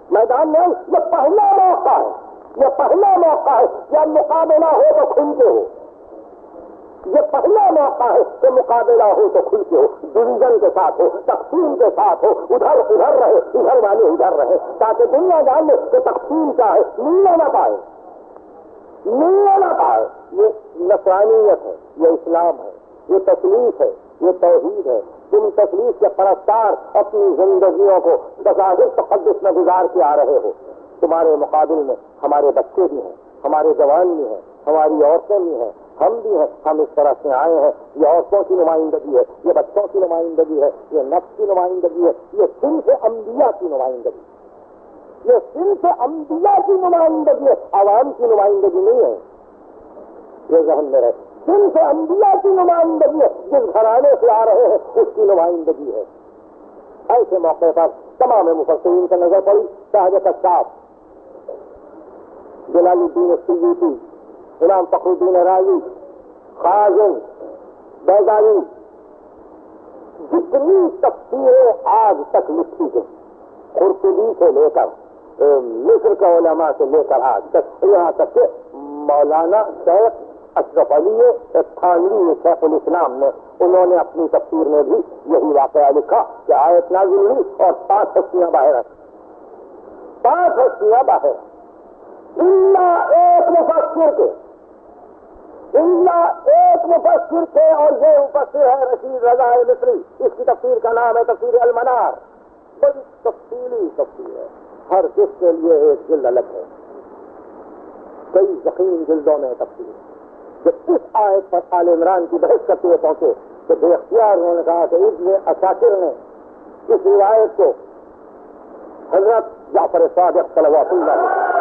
میدان میں یہ پہلا موقع ہے، یہ پہلا موقع ہے جب مقابلہ ہو تو کھل کے ہو، یہ پہلا موقع ہے کہ مقابلہ ہو تو کھل کے ہو، ڈویژن کے ساتھ ہو، تقسیم کے ساتھ ہو، ادھر ادھر رہے، ادھر والے ادھر رہے، تاکہ دنیا جان لے کہ تقسیم کیا ہے، ملنا نہ پائے، ملنا نہ پائے۔ یہ نصرانیت ہے، یہ اسلام ہے، یہ تکلیف ہے، یہ توحید ہے۔ تم تکلیف کے پرستار اپنی زندگیوں کو بظاہر تقدس میں گزار کے آ رہے ہو، تمہارے مقابل میں ہمارے بچے بھی ہیں، ہمارے جوان بھی ہیں، ہماری عورتیں بھی ہیں، ہم بھی ہیں، ہم اس طرح سے آئے ہیں۔ یہ عورتوں کی نمائندگی ہے، یہ بچوں کی نمائندگی ہے، یہ نفس کی نمائندگی ہے، یہ صنف انبیاء کی نمائندگی ہے، یہ صنف انبیاء کی نمائندگی ہے، عوام کی نمائندگی نہیں ہے۔ یہ ذہن میں رہے، صنف انبیاء کی نمائندگی ہے، جس گھرانے سے آ رہے ہیں اس کی نمائندگی ہے۔ ایسے موقع پر تمام مفسرین سے نظر پڑی، شاہد کشاف، جلال الدین السیوطی، امام فخر الدین رازی، خازن، بیضاوی، جتنی تفسیریں آج تک لکھی گئی، قرطبی سے لے کر مصر کے علماء سے لے کر آج تک، یہاں تک کہ مولانا شیخ اشرف علی تھانوی شیخ الاسلام نے، انہوں نے اپنی تفسیر میں بھی یہی واقعہ لکھا کہ آیت نازل ہوئی اور 5 ہستیاں باہر آئیں، 5 ہستیاں باہر، اللہ ایک مفسر کے، اللہ ایک مفسر تھے، اور یہ مفسر ہے رشید رضا مصری، اس کی تفسیر کا نام ہے تفسیر المنار، بڑی تفصیلی تفسیر ہے، ہر جس کے لیے ایک جلد الگ ہے، کئی ضخیم جلدوں میں تفسیر ہے۔ جب اس آیت پر آل عمران کی بحث کرتے ہوئے پہنچے تو بے اختیار انہوں نے کہا کہ ابن عساکر نے اس روایت کو حضرت جعفر صادق صلوات اللہ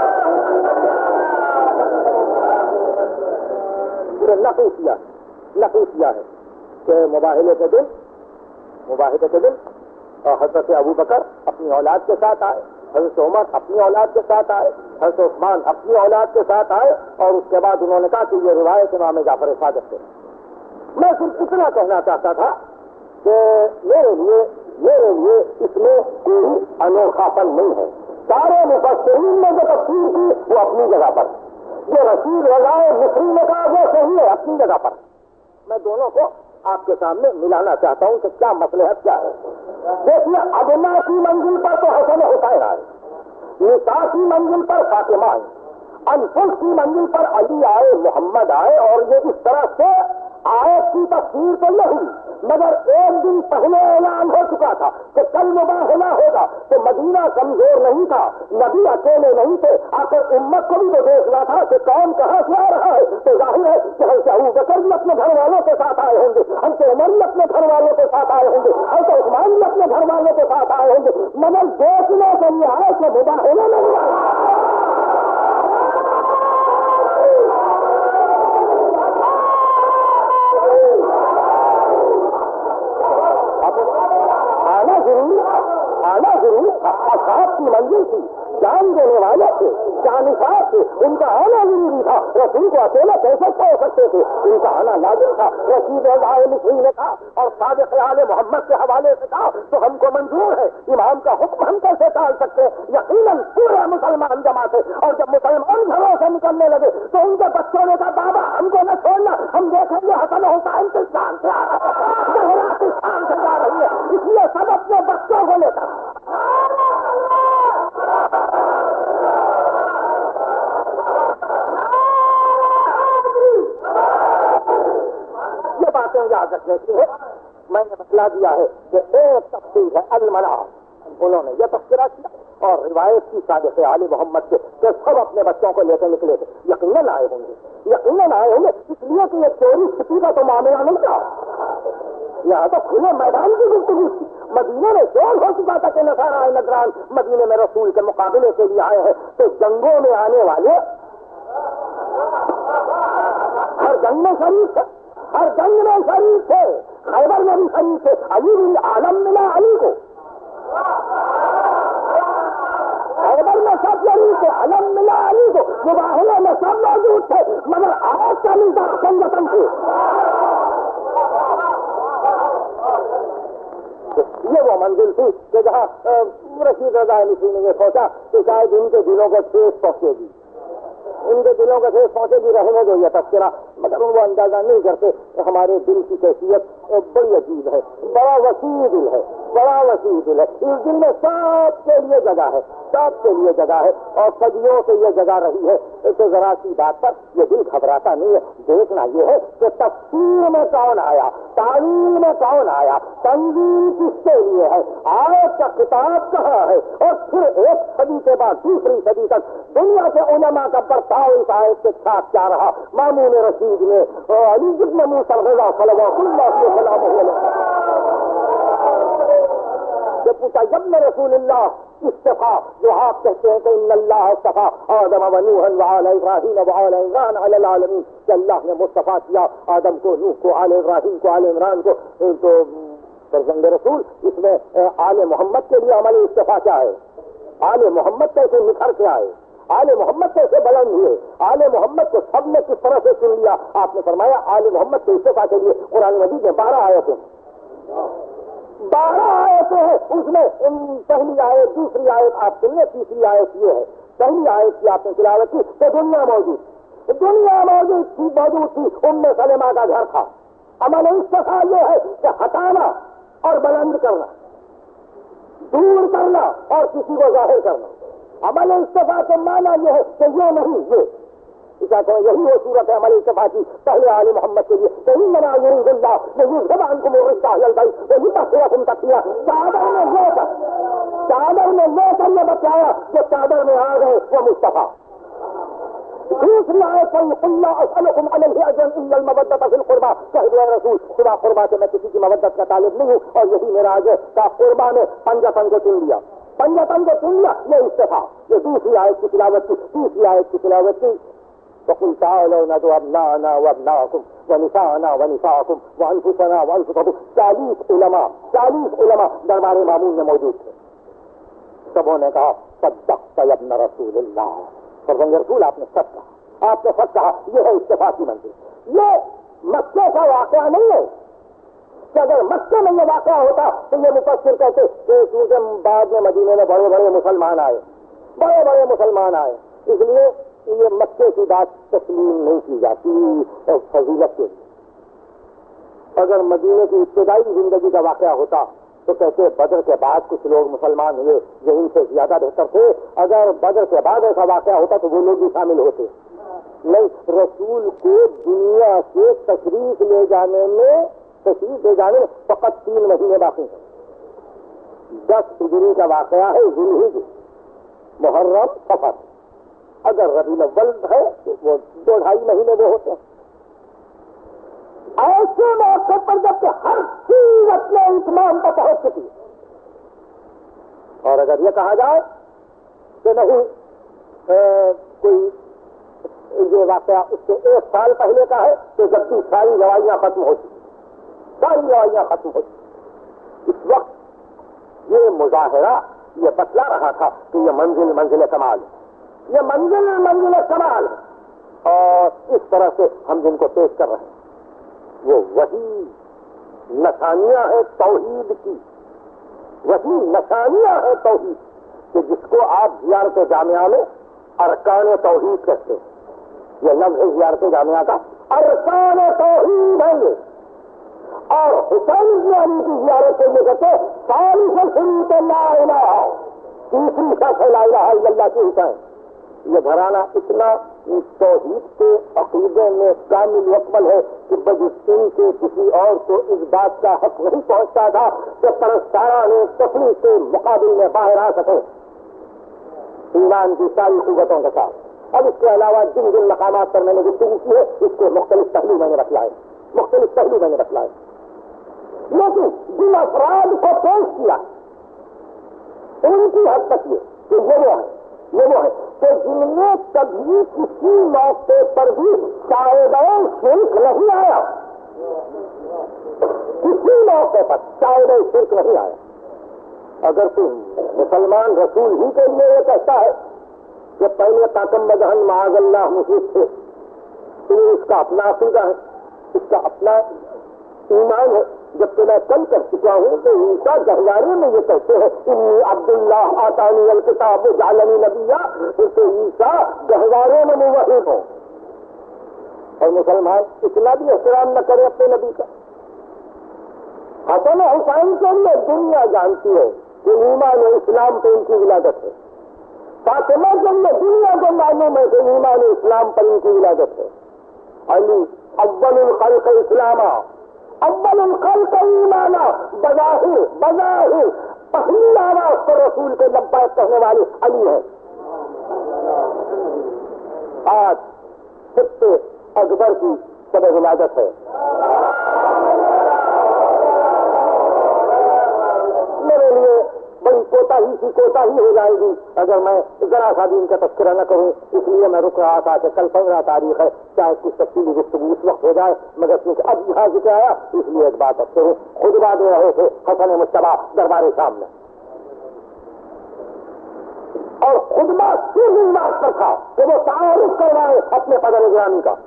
نقل کیا ہے کہ مباہلے کے دن حضرت ابو بکر اپنی اولاد کے ساتھ آئے، حضرت عمر اپنی اولاد کے ساتھ آئے، حضرت عثمان اپنی اولاد کے ساتھ آئے، اور اس کے بعد انہوں نے کہا کہ یہ روایت امام جعفر صادق سے۔ میں صرف اتنا کہنا چاہتا تھا کہ میرے لیے اس میں کوئی انوکھا پن نہیں ہے، سارے مفسرین نے جو تفسیر کی وہ اپنی جگہ پر، جو رشید رضا مصری نے کہا وہ صحیح ہے اپنی جگہ پر، میں دونوں کو آپ کے سامنے ملانا چاہتا ہوں کہ کیا مصلحت کیا ہے۔ دیکھیے، ادنا کی منزل پر تو حسن حسین آئے، نساء کی منزل پر فاطمہ آئے، انفس کی منزل پر علی آئے، محمد آئے، اور یہ اس طرح سے آیت کی تفسیر تو یہ ہوئی، مگر ایک دن پہلے اعلان ہو چکا تھا کہ کل مباحلہ ہوگا، تو مدینہ کمزور نہیں تھا، نبی اکیلے نہیں تھے، آخر امت کو بھی تو دیکھنا تھا کہ کون کہاں سے آ رہا ہے، تو ظاہر ہے کہ ہم سے ابو بکر بھی اپنے گھر والوں کے ساتھ آئے ہوں گے، ہم سے عمر بھی اپنے گھر والوں کے ساتھ آئے ہوں گے، ہم سے عثمان بھی اپنے گھر والوں کے ساتھ آئے ہوں گے، مگر دیکھنے کے لیے آئے کہ مباحلہ نہیں آئے۔ اصحاب کی منزل تھی، جان دینے والے تھے، جانشار تھے، ان کا آنا ضروری تھا، رسول کو اکیلا کیسے چھوڑ سکتے تھے، ان کا آنا لازم تھا۔ رشید رضا مصری نے کہا اور صادق آل محمد کے حوالے سے کہا تو ہم کو منظور ہے، امام کا حکم ہم کیسے ٹال سکتے ہیں؟ یقیناً پورے مسلمان جمع تھے، اور جب مسلمان گھروں سے نکلنے لگے تو ان کے بچوں نے کہا بابا ہم کو نہ چھوڑنا، ہم دیکھیں گے حسن حسین پاکستان سے آ رہا ہے، پاکستان سے جا رہی ہے، اس لیے سب اپنے بچوں کو لے کر یہ باتیں یاد رکھنے کی ہے۔ میں نے بتلا دیا ہے کہ ایک تفسیر ہے المنار، انہوں نے یہ تذکرہ کیا، اور روایت کی صادق آل محمد سے کہ سب اپنے بچوں کو لے کر نکلے تھے، یقیناً آئے ہوں گے، اس لیے کہ یہ چوری چھپی کا تو معاملہ نہیں تھا، یہاں تو کھلے میدان کی گفتگو تھی۔ مدینے میں شور ہو چکا تھا کہ نصارہ نجران مدینے میں رسول کے مقابلے کے لیے آئے ہیں، تو جنگوں میں آنے والے ہر جنگ میں شریف تھے، خیبر میں بھی شریف تھے، علی بھی عالم ملا علی کو، خیبر میں سب شریف تھے، علم ملا علی کو، مباحلے میں سب موجود تھے، مگر آواز کا ملتا سنگتن تھے۔ یہ وہ منزل تھی کہ جہاں رشید رضا نشی نے یہ سوچا کہ شاید ان کے دلوں کو ٹھیس پہنچے گی، ان کے دلوں کو ٹھیس پہنچے گی، رہنے دو یہ تذکرہ، مگر وہ اندازہ نہیں کرتے ہمارے دل کی کیفیت بڑی عجیب ہے، بڑا وسیع دل ہے، بڑا وسیع دل ہے، اس دل میں سب کے لیے جگہ ہے، سب کے لیے جگہ ہے، اور صدیوں سے یہ جگہ رہی ہے، تو ذرا سی بات پر یہ دل گھبراتا نہیں ہے۔ دیکھنا یہ ہے کہ تفسیر میں کون آیا، تعلیم میں کون آیا، تنظیم کس کے لیے ہے، آیت کا کتاب کہاں ہے، اور پھر ایک صدی کے بعد دوسری صدی تک دنیا کے علماء کا برتاؤ اس آیت کے ساتھ کیا رہا۔ مامون رشید نے علی بن موسیٰ الرضا صلوات اللہ علیہ وسلم سے پوچھا، ابن رسول اللہ استفا، جو آپ کہتے ہیں کہ ان اللہ استفا آدم و نوحا وآل ابراہیم وآل عمران علی العالمین، کہ اللہ نے مصطفیٰ کیا آدم کو، نوح کو، آل ابراہیم کو، آل عمران کو، تو فرزند رسول اس میں آل محمد کے لیے عملی استفا کیا ہے؟ آل محمد کیسے نکھر کے آئے، آل محمد کیسے بلند ہوئے، آل محمد کو سب نے کس طرح سے چن لیا؟ آپ نے فرمایا آل محمد کے استفا کے لیے قرآن مجید میں 12 آیتیں، 12 آیتیں ہیں، اس میں پہلی آیت، دوسری آیت آپ سنیے، تیسری آیت یہ ہے، پہلی آیت کی آپ نے تلاوت کی کہ دنیا موجود تھی، ام سلمہ کا گھر تھا۔ عمل استفا یہ ہے کہ ہٹانا اور بلند کرنا، دور کرنا اور کسی کو ظاہر کرنا۔ عمل استفا کا معنی یہ ہے کہ یہ نہیں یہ، یہی وہ صورت ہے عمل استفا کی پہلے آل محمد کے لیے، انما یرید اللہ لیذهب عنکم الرجس اہل البیت ویطہرکم تطہیرا۔ چادر میں لے کر یہ بتایا جو چادر میں آ گئے وہ مصطفیٰ۔ دوسری آیت قل لا اسألکم علیہ اجرا الا المودۃ فی القربى، کہہ دو رسول خدا قربا سے میں کسی کی مودت کا طالب نہیں ہوں، اور یہی میرا اجر کا قربا میں پنجتن کو چن لیا، یہ استفا، یہ دوسری آیت کی تلاوت کی۔ تیسری آیت کی تلاوت کی وقل تعالوا ندعو ابناءنا وابناءکم ونساءنا ونساءکم وانفسنا وانفسکم۔ 40 علماء دربار مامون میں موجود تھے، سبوں نے کہا صدقت یا ابن رسول اللہ، فرزند رسول آپ نے سچ کہا، آپ نے سچ کہا۔ یہ ہے استفا کی منزل۔ یہ مکے کا واقعہ نہیں ہے کہ اگر مکے میں یہ واقعہ ہوتا تو یہ مفسر کہتے کہ کیونکہ بعد میں مدینے میں بڑے بڑے مسلمان آئے، اس لیے یہ مکے کی بات تسلیم نہیں کی جاتی فضیلت کے لیے۔ اگر مدینے کی ابتدائی زندگی کا واقعہ ہوتا تو کہتے بدر کے بعد کچھ لوگ مسلمان ہوئے جو ان سے زیادہ بہتر تھے، اگر بدر کے بعد ایسا واقعہ ہوتا تو وہ لوگ بھی شامل ہوتے۔ نہیں، رسول کو دنیا سے تشریف لے جانے میں فقط 3 مہینے باقی ہیں۔ 10 ہجری کا واقعہ ہے، ذوالحجہ، محرم، صفر۔ اگر ربیع الاول ہے تو وہ 2-2.5 مہینے وہ ہوتے ہیں۔ ایسے موقع پر جب کہ ہر چیز اپنے اتمام پر پہنچ چکی ہے، اور اگر یہ کہا جائے کہ نہیں کوئی یہ واقعہ اس سے 1 سال پہلے کا ہے تو جب کی ساری لڑائیاں ختم ہو چکی، اس وقت یہ مظاہرہ یہ بتلا رہا تھا کہ یہ منزل کمال ہے، یہ منزل کمال ہے، اور اس طرح سے ہم جن کو پیش کر رہے ہیں وہ وہی نشانیاں ہیں توحید کی، وہی نشانیاں ہیں توحید کہ جس کو آپ زیارت جامعہ میں ارکان توحید کہتے ہیں۔ یہ لفظ ہے زیارت جامعہ کا، ارکان توحید ہے یہ۔ اور حسین علی کی زیارت سے یہ کہتے ہیں ثالث شروط لا الہ، تیسری شرط لا الہ الا اللہ کی حسین۔ یہ گھرانہ اتنا توحید کے عقیدے میں کامل مکمل ہے کہ بجسم کے کسی اور کو اس بات کا حق نہیں پہنچتا تھا کہ پرستاران تکلیف کے مقابل میں باہر آ سکے ایمان کی ساری قوتوں کے ساتھ۔ اب اس کے علاوہ جن مقامات پر میں نے گفتگو کی ہے اس کے مختلف پہلو میں نے رکھ لائے، لیکن جن افراد کو پیش کیا ان کی حد تک یہ کہ وہ ہے کہ جن میں کبھی کسی موقع پر بھی شاید شرک نہیں آیا، کسی موقع پر شاید شرک نہیں آیا۔ اگر کوئی مسلمان رسول ہی کے لیے یہ کہتا ہے کہ پہلے طاقم بدہن معاذ اللہ مشرک تھے، تو اس کا اپنا عقیدہ ہے، اس کا اپنا ایمان ہے، جبکہ میں کل کر چکا ہوں کہ عیسیٰ گہوارے میں یہ کہتے ہیں انی عبداللہ آتانی الکتاب وجعلنی نبیا، اسے عیسیٰ گہوارے میں موحد ہوں، اور مسلمان اتنا بھی احترام نہ کرے اپنے نبی کا۔ حسن حسین کے لیے دنیا جانتی ہے کہ ایمان و اسلام پہ ان کی ولادت ہے، فاطمہ کے لیے دنیا کو معلوم ہے کہ ایمان و اسلام پر ان کی ولادت ہے۔ علی اول الخلق اسلاما، اول الخلق ایمانا، بظاہر پہلی آواز پر رسول کے لبیک کہنے والے علی ہیں۔ آج صدق اکبر کی شب ولادت ہے۔ میرے لیے بڑی کوتاہی ہو جائے گی اگر میں ذرا سا بھی ان کا تذکرہ نہ کروں، اس لیے میں رک رہا تھا کہ کل 15 تاریخ ہے، چاہے کچھ تفصیلی گفتگو اس وقت ہو جائے، مگر کیونکہ اب یہاں ذکر آیا اس لیے ایک بات کروں۔ خطبہ دے رہے تھے حسن مجتبیٰ دربار شام میں، اور خطبہ سیدھی بات پر تھا کہ وہ تعارف کروائے اپنے پدر گرامی کا۔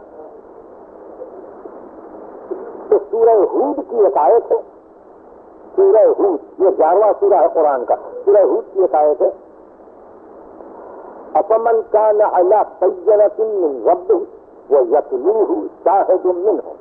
تو سورہ ہود کی ایک آیت ہے، سورہ ہود، یہ 11واں سورہ ہے قرآن کا، سورہ ہود کی ایک آیت ہے، أَفَمَنْ كَانَ عَلَىٰ بَيِّنَةٍ مِّن رَبِّهِ وَيَتْلُوهُ شَاهِدٌ مِّنْهُ،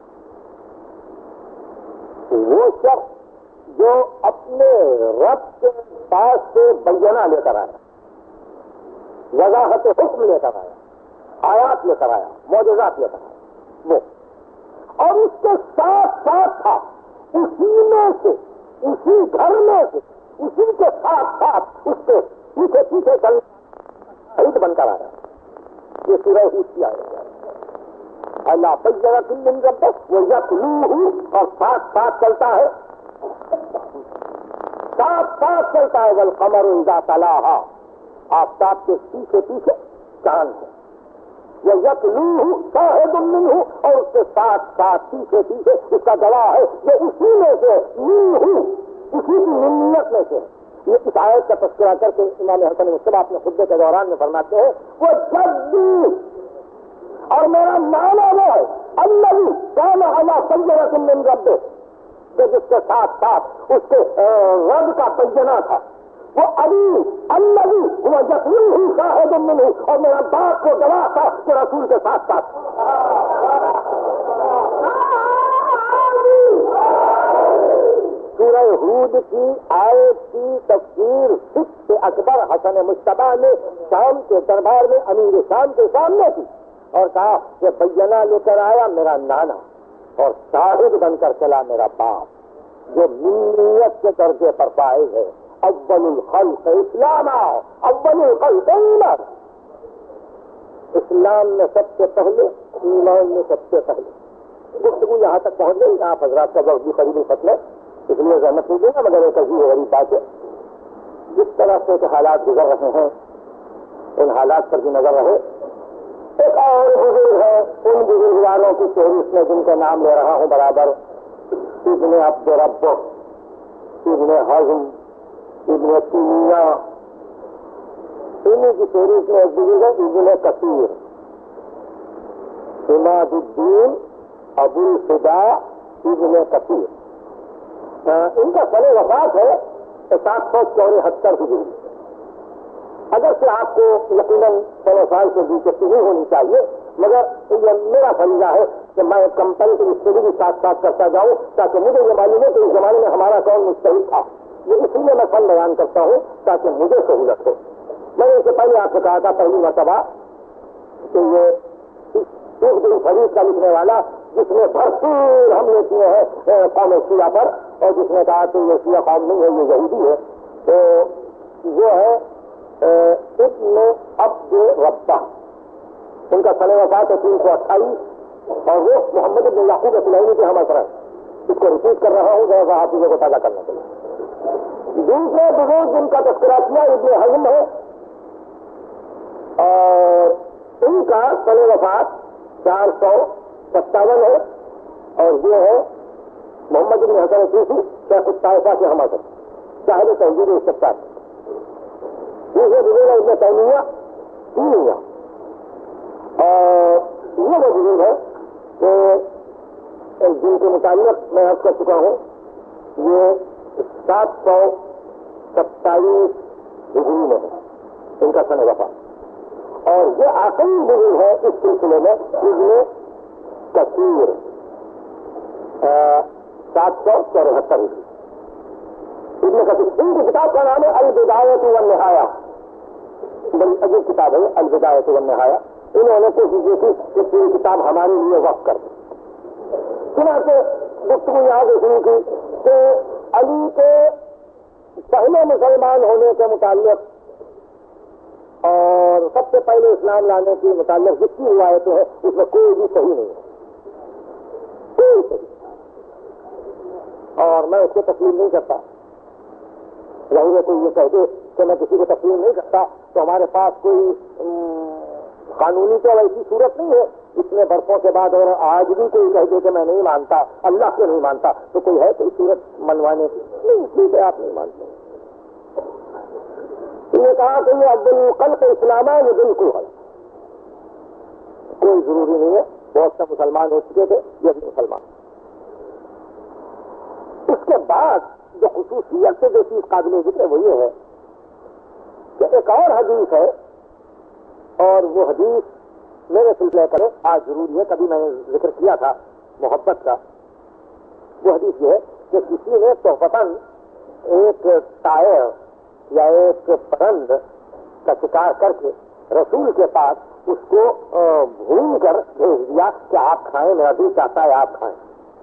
وہ شخص جو اپنے رب کے پاس سے بینہ لے کر آیا، وضاحت حکم لے کر آیا، آیات لے کر آیا، معجزات لے کر آیا، وہ اور اس کے ساتھ ساتھ تھا اسی میں سے، اسی گھر میں سے، اسی کے ساتھ ساتھ اس کے پیچھے پیچھے چل شہید بن کر آیا۔ یہ سورہ ہود کی آیت ہے۔ اللہ بینۃ من ربک ویتلوہ، اور ساتھ ساتھ چلتا ہے، ساتھ ساتھ چلتا ہے، والقمر اذا تلاہا، آفتاب کے پیچھے پیچھے چاند ہے، ویتلوہ شاہد منہ، اور اس کے ساتھ ساتھ پیچھے پیچھے اس کا گواہ ہے جو اسی میں سے منہ، اسی کی منت میں سے۔ یہ اس آیت کا تذکرہ کر کے امام حسن مجتبیٰ اپنے خطبے کے دوران میں فرماتے ہیں وہ جدی، اور میرا معنی وہ ہے الذی کان علی بینۃ من ربہ، کہ جس کے ساتھ ساتھ اس کے رب کا بینہ تھا، وہ علی الذی هو یتلوہ شاہد منہ، اور میرا باپ کو گواہ تھا کہ رسول کے ساتھ ساتھ۔ سورہ ہود کی آیت کی تفسیر صدق اکبر حسن مجتبیٰ نے شام کے دربار میں امیر شام کے سامنے کی، اور کہا کہ بینہ لے کر آیا میرا نانا، اور شاہد بن کر چلا میرا باپ، جو منیت کے درجے پر فائز ہے۔ اول الخلق اسلام، اول الخلق ایمان، اسلام میں سب سے پہلے، ایمان میں سب سے پہلے۔ گفتگو یہاں تک پہنچ گئی، آپ حضرات کا وقت بھی قریب ختم ہے، اس لیے زحمت نہیں دوں گا، مگر ایک عجیب غریب بات ہے، جس طرح سے حالات گزر رہے ہیں ان حالات پر بھی نظر رہے۔ ایک اور بزرگ ہے، ان بزرگواروں کی فہرست میں جن کا نام لے رہا ہوں برابر، ابن عبد رب، ابن حزم، ابن تیمیہ، انہیں کی فہرست میں ایک بزرگ ہے ابن کثیر، عماد الدین ابو الفدا ابن کثیر۔ ان کا سن وفات ہے 774 ہجری۔ اگر سے آپ کو یقیناً 100 سال سے دلچسپی نہیں ہونی چاہیے، مگر یہ میرا فریضہ ہے کہ میں کمپلسری اسٹڈی بھی ساتھ ساتھ کرتا جاؤں، تاکہ مجھے یہ معلوم ہے کہ اس زمانے میں ہمارا کون مجتہد تھا۔ یہ اس لیے میں فن بیان کرتا ہوں تاکہ مجھے سہولت ہو۔ میں نے اس سے پہلے آپ سے کہا تھا پہلی مرتبہ کہ یہ ایک دن فریق کا لکھنے والا جس نے بھرپور حملے کیے ہیں قوم شیعہ پر، اور جس نے کہا کہ یہ شیعہ قوم نہیں ہے، یہ یہودی ہے، تو وہ ہے ابن عبد ربہ۔ ان کا سن وفات ہے 328، اور وہ محمد بن یعقوب سلیمی کے ہم اثر ہے۔ اس کو ریپیٹ کر رہا ہوں ذرا حافظوں کو تازہ کرنے کے لیے۔ دوسرے بزرگ جن کا تذکرہ کیا ابن حزم ہے، اور ان کا سن وفات 457 ہے، اور یہ ہے محمد بن حسن صوفی شیخ الطائفہ کے ہم اثر، صاحب تہذیب استقبال۔ دوسرے بزرگ ہے ابن تیمیہ، اور یہ وہ بزرگ ہے کہ جن کے متعلق میں عرض کر چکا ہوں یہ 727 ہجری میں ہے ان کا سن وفات، اور یہ آخری بزرگ ہے اس سلسلے میں ابن کثیر 774 ہجری۔ ابن کثیر ان کی کتاب کا نام ہے البدایۃ والنہایہ، بڑی عجیب کتاب ہے البدایۃ والنہایہ۔ انہوں نے کوشش کی تھی کہ پوری کتاب ہمارے لیے وقف کر دی۔ چنانچہ گفتگو یہاں سے شروع کی کہ علی کے پہلے مسلمان ہونے کے متعلق اور سب سے پہلے اسلام لانے کے متعلق جتنی روایتیں ہیں اس میں کوئی بھی صحیح نہیں ہے، کوئی صحیح، اور میں اس کو تسلیم نہیں کرتا۔ ظاہر ہے کوئی یہ کہہ دے کہ میں کسی کو تسلیم نہیں کرتا تو ہمارے پاس کوئی قانونی تو ایسی صورت نہیں ہے اتنے برسوں کے بعد، اور آج بھی کوئی کہہ دے کہ میں نہیں مانتا، اللہ کو نہیں مانتا، تو کوئی ہے کوئی صورت منوانے کی نہیں، ٹھیک ہے آپ نہیں مانتے۔ نے کہا کہ یہ عبدالخلق اسلامہ یہ بالکل غلط، کوئی ضروری نہیں ہے، بہت سے مسلمان ہو چکے تھے، یہ بھی مسلمان۔ اس کے بعد جو خصوصیت سے جو چیز قابل ذکر وہ یہ ہے کہ ایک اور حدیث ہے، اور وہ حدیث میرے سلسلے کرے آج ضروری ہے، کبھی میں نے ذکر کیا تھا محبت کا۔ وہ حدیث یہ ہے کہ کسی نے تحفتاً ایک طائر یا ایک پرند کا شکار کر کے رسول کے پاس اس کو بھون کر بھیج دیا کہ آپ کھائیں، میرا دل چاہتا ہے آپ کھائیں۔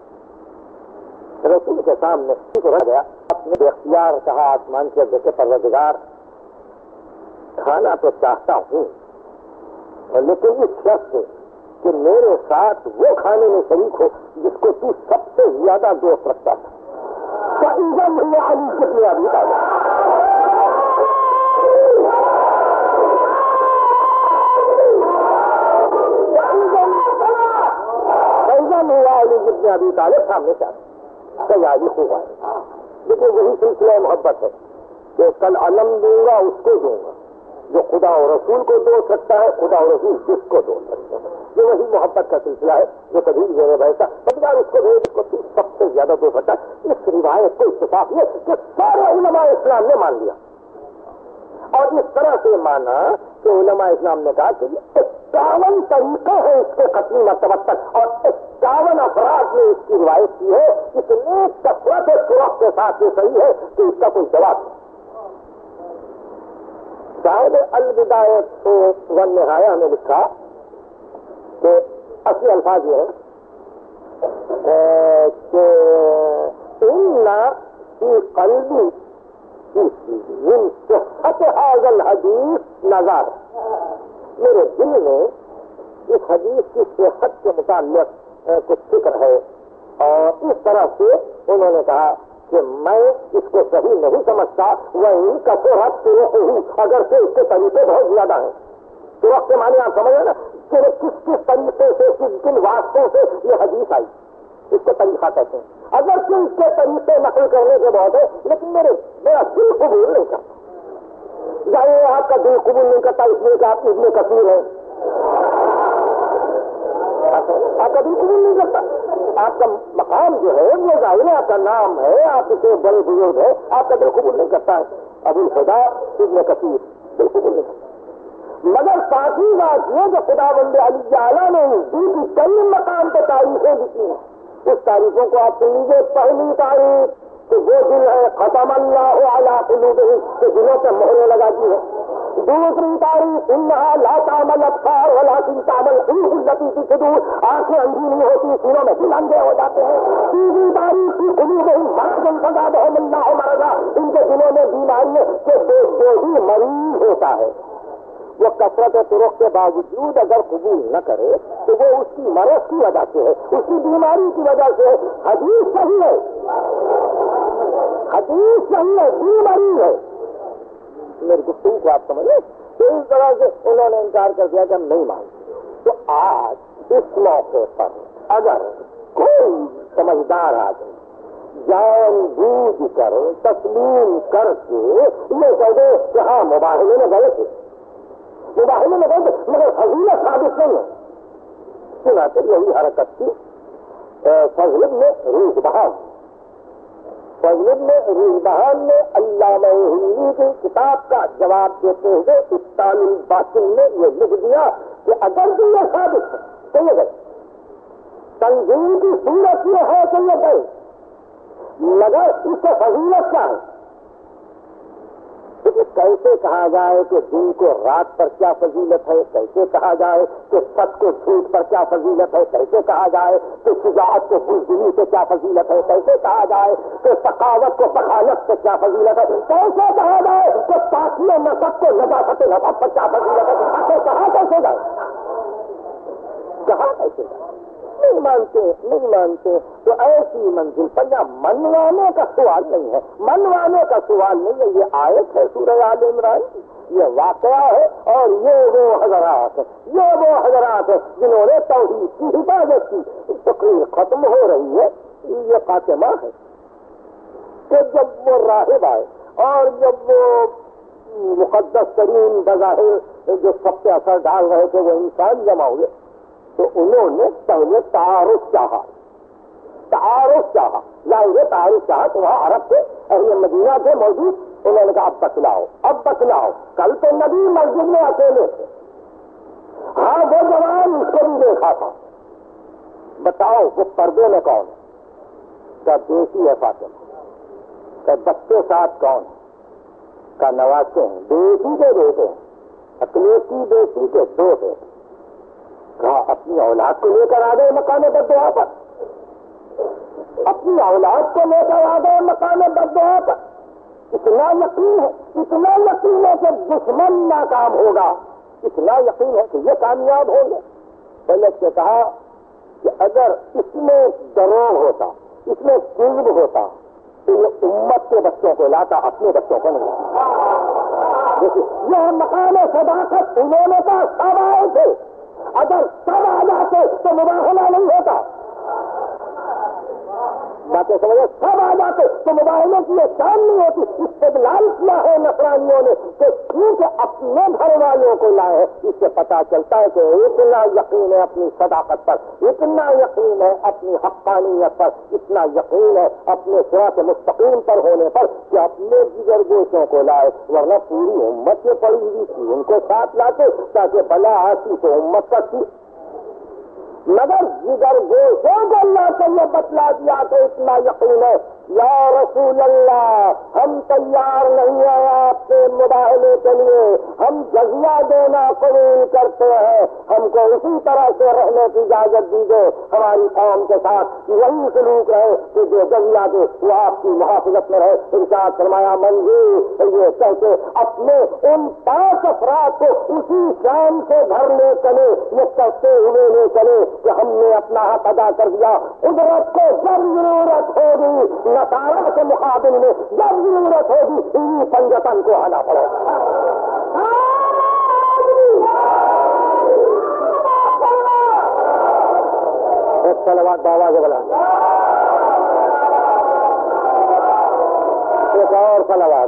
رسول کے سامنے رہ گیا، اپنے بے اختیار کہا آسمان کے دیکھے پروردگار کھانا تو چاہتا ہوں، لیکن اس شخص سے کہ میرے ساتھ وہ کھانے میں شریک ہو جس کو تو سب سے زیادہ دوست رکھتا تھا۔ فَإِذَا هُوَ عَلِي بْنُ أَبِي طَالِبٍ، ابھی طالب سامنے تیاری ہوا ہے، لیکن وہی سلسلہ محبت ہے کہ کل علم دوں گا اس کو دوں گا جو خدا و رسول کو دو سکتا ہے، خدا و رسول جس کو دو سکتے ہیں، یہ وہی محبت کا سلسلہ ہے جو کبھی میرے بھیجتا بدار اس کو بھیج کو تو سب سے زیادہ دو سکتا ہے۔ اس روایت کو اتفاق یہ کہ سارے علماء اسلام نے مان لیا، اور اس طرح سے مانا کہ علماء اسلام نے کہا کہ 51 طریقے ہیں اس کے قتل مرتبہ تک، اور 51 افراد نے اس کی روایت کی ہے، اتنے کثرت شرح کے ساتھ یہ صحیح ہے کہ اس کا کوئی جواب نہیں۔ صاحب البدایۃ والنہایہ نے لکھا کہ اصلی الفاظ یہ ہے کہ ان فی قلبی من صحت هذا الحدیث نظر، میرے دل میں اس حدیث کی صحت کے متعلق کچھ فکر ہے، اور اس طرح سے انہوں نے کہا کہ میں اس کو صحیح نہیں سمجھتا، وہ ان کا صحت ہوں اگر سے اس کے طریقے بہت زیادہ ہیں۔ تو وقت کے معنی آپ سمجھے نا کہ وہ کس کس طریقے سے کس کن واسطوں سے یہ حدیث آئی، اس کو طریقہ کہتے ہیں۔ اگر کہ اس کے طریقے نقل کرنے کے بہت ہے، لیکن میرا دل قبول نہیں کرتا۔ ظاہر ہے آپ کا دل قبول نہیں کرتا اس لیے کہ آپ ابن کثیر ہیں، آپ کا دل قبول نہیں کرتا، آپ کا مقام جو ہے وہ ظاہر ہے، آپ کا نام ہے، آپ کے بڑے بزرگ ہے، آپ کا دل قبول نہیں کرتا ہے۔ ابو الخدا ابن کثیر دل قبول نہیں کرتا، مگر ساتھی بات یہ کہ خدا بند علی اعلیٰ نے دل کی کئی مقام پہ تعریفیں لکھی ہیں، اس تعریفوں کو آپ سن لیجیے۔ پہلی تعریف کہ وہ دل ہے ختم اللہ علی قلوبہم، کہ دلوں پہ مہریں لگا دی ہے۔ دوسری تعریف انہا لا تعمل ابصار ولکن تعمل قلوب التی فی الصدور، آنکھیں اندھی نہیں ہوتی، سینوں میں دل اندھے ہو جاتے ہیں۔ تیسری تعریف فی قلوبہم مرض فزادہم اللہ مرضا، ان کے دلوں میں بیماری ہے کہ جو بھی مریض ہوتا ہے وہ کثرت طرق کے باوجود اگر قبول نہ کرے تو وہ اس کی مرض کی وجہ سے ہے، اس کی بیماری کی وجہ سے ہے۔ حدیث صحیح ہے، حدیث صحیح ہے، بیماری ہے۔ میری گفتگو کو آپ سمجھیں تو اس طرح سے انہوں نے انکار کر دیا کہ ہم نہیں مانتے۔ تو آج اس موقع پر اگر کوئی سمجھدار آدمی جان بوجھ کر تسلیم کر کے یہ کہہ دے کہ ہاں مباحثے میں غلط ہے، مباحثے میں غلط ہے مگر فضیلت ثابت نہیں ہے، چنانچہ یہی حرکت تھی فضل ابن روح بہان، فضل نے روزبہان نے علامہ ہندی کی کتاب کا جواب دیتے ہوئے ابطال الباطل نے یہ لکھ دیا کہ اگر تو یہ ثابت ہے تو یہ گئے، تنظیم کی صورت یہ ہے کہ یہ گئے، مگر اس سے فضیلت کیا ہے؟ کیسے کہا جائے کہ دن کو رات پر کیا فضیلت ہے، کیسے کہا جائے کہ سچ کو جھوٹ پر کیا فضیلت ہے، کیسے کہا جائے کہ شجاعت کو بزدلی سے کیا فضیلت ہے، کیسے کہا جائے کہ سخاوت کو بخالت سے کیا فضیلت ہے، کیسے کہا جائے کہ پاکی نسب کو نظافت نظافت پر کیا فضیلت ہے، کہاں کیسے جائے، کہاں کیسے جائے؟ نہیں مانتے تو ایسی منزل پر یا منوانے کا سوال نہیں ہے، منوانے کا سوال نہیں ہے، یہ آیت ہے سورہ آل عمران کی، یہ واقعہ ہے، اور یہ وہ حضرات ہیں جنہوں نے توحید کی حفاظت کی۔ تقریر ختم ہو رہی ہے، یہ خاتمہ ہے کہ جب وہ راہب آئے اور جب وہ مقدس ترین بظاہر جو سب پہ اثر ڈال رہے تھے وہ انسان جمع ہوئے، تو انہوں نے پہلے تعارف چاہا، ظاہر تعارف چاہا تو وہاں عرب تھے، اہل مدینہ تھے موجود، انہوں نے کہا اب بتلاؤ، کل تو نبی مسجد میں اکیلے تھے، ہاں وہ جوان اس کو بھی دیکھا تھا، بتاؤ وہ پردے میں کون ہے؟ کیا دیسی ہے فاطمہ؟ کیا بچے ساتھ کون ہے؟ کا نوازتے ہیں، بیٹی کے بیٹے ہیں، اکلیتی بیٹی کے دو بیٹے، کہا اپنی اولاد کو لے کر آ گئے مکان بددعا پر، اپنی اولاد کو لے کر آ گئے مکان بددعا پر، اتنا یقین ہے کہ دشمن ناکام ہوگا، اتنا یقین ہے کہ یہ کامیاب ہوگا۔ پہلے سے کہا کہ اگر اس میں دروغ ہوتا، اس میں کذب ہوتا تو یہ امت کے بچوں کو لاتا، اپنے بچوں کو نہیں لاتا۔ یہ مکان صداقت انہوں نے کہا سب آئے تھے، اگر سب آ جاتے تو مباہلہ نہیں ہوتا، باتیں سمجھے، سب آ جاتے تو مباہلے کی یہ شان نہیں ہوتی۔ استدلال کیا ہے نصرانیوں نے کہ کیونکہ اپنے گھر والوں کو لائے، اس سے پتا چلتا ہے کہ اتنا یقین ہے اپنی صداقت پر، اتنا یقین ہے اپنی حقانیت پر، اتنا یقین ہے اپنے صراط مستقیم پر ہونے پر کہ اپنے جگر گوشوں کو لائے، ورنہ پوری امت یہ پڑی ہوئی تھی، ان کو ساتھ لاتے تاکہ بلا آتی تو امت کا تھی، مگر جگر گوشوں کو اللہ سے یہ بتلا دیا کہ اتنا یقین ہے، یا رسول اللہ ہم تیار نہیں ہیں آپ کے مباہلے کے لیے، ہم جزیہ دینا قبول کرتے ہیں، ہم کو اسی طرح سے رہنے کی اجازت دیجیے، ہماری قوم کے ساتھ وہی سلوک رہے کہ جو جزیہ دے وہ آپ کی محافظت میں رہے۔ ارشاد فرمایا منظور یہ کہتے اپنے ان 5 افراد کو اسی شان سے گھر لے چلے، یہ کہتے ہوئے لے چلے کہ ہم نے اپنا حق ادا کر دیا، قدرت کو جب ضرورت ہوگی نصارہ کے مقابل میں جب ضرورت ہوگی انہی سنگتن کو آنا پڑے۔ صلوات بابا کے بلند، ایک اور صلوات،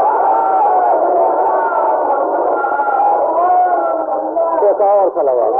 ایک اور صلوات۔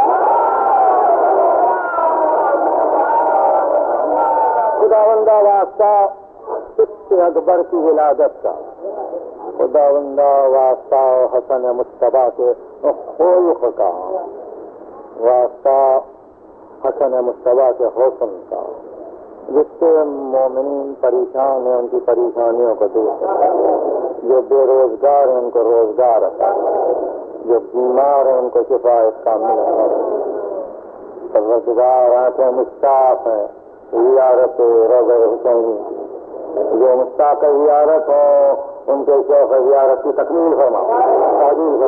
خداوندہ واسطہ سب اکبر کی ولادت کا، خداوندہ واسطہ حسن مصطفیٰ کے خلق کا، واسطہ حسن مصطفیٰ کے حسن کا، جس سے مومنین پریشان ہیں ان کی پریشانیوں کو دور کرتا ہے، جو بے روزگار ہیں ان کو روزگار عطا کرے، جو بیمار ہیں ان کو شفایت کامل عطا کرے، پروردگار آنکھیں مشتاق ہیں زیارت روضہ حسینی، جو مشتاق زیارت ہو ان کے شوق زیارت کی تکمیل فرما، تعجیل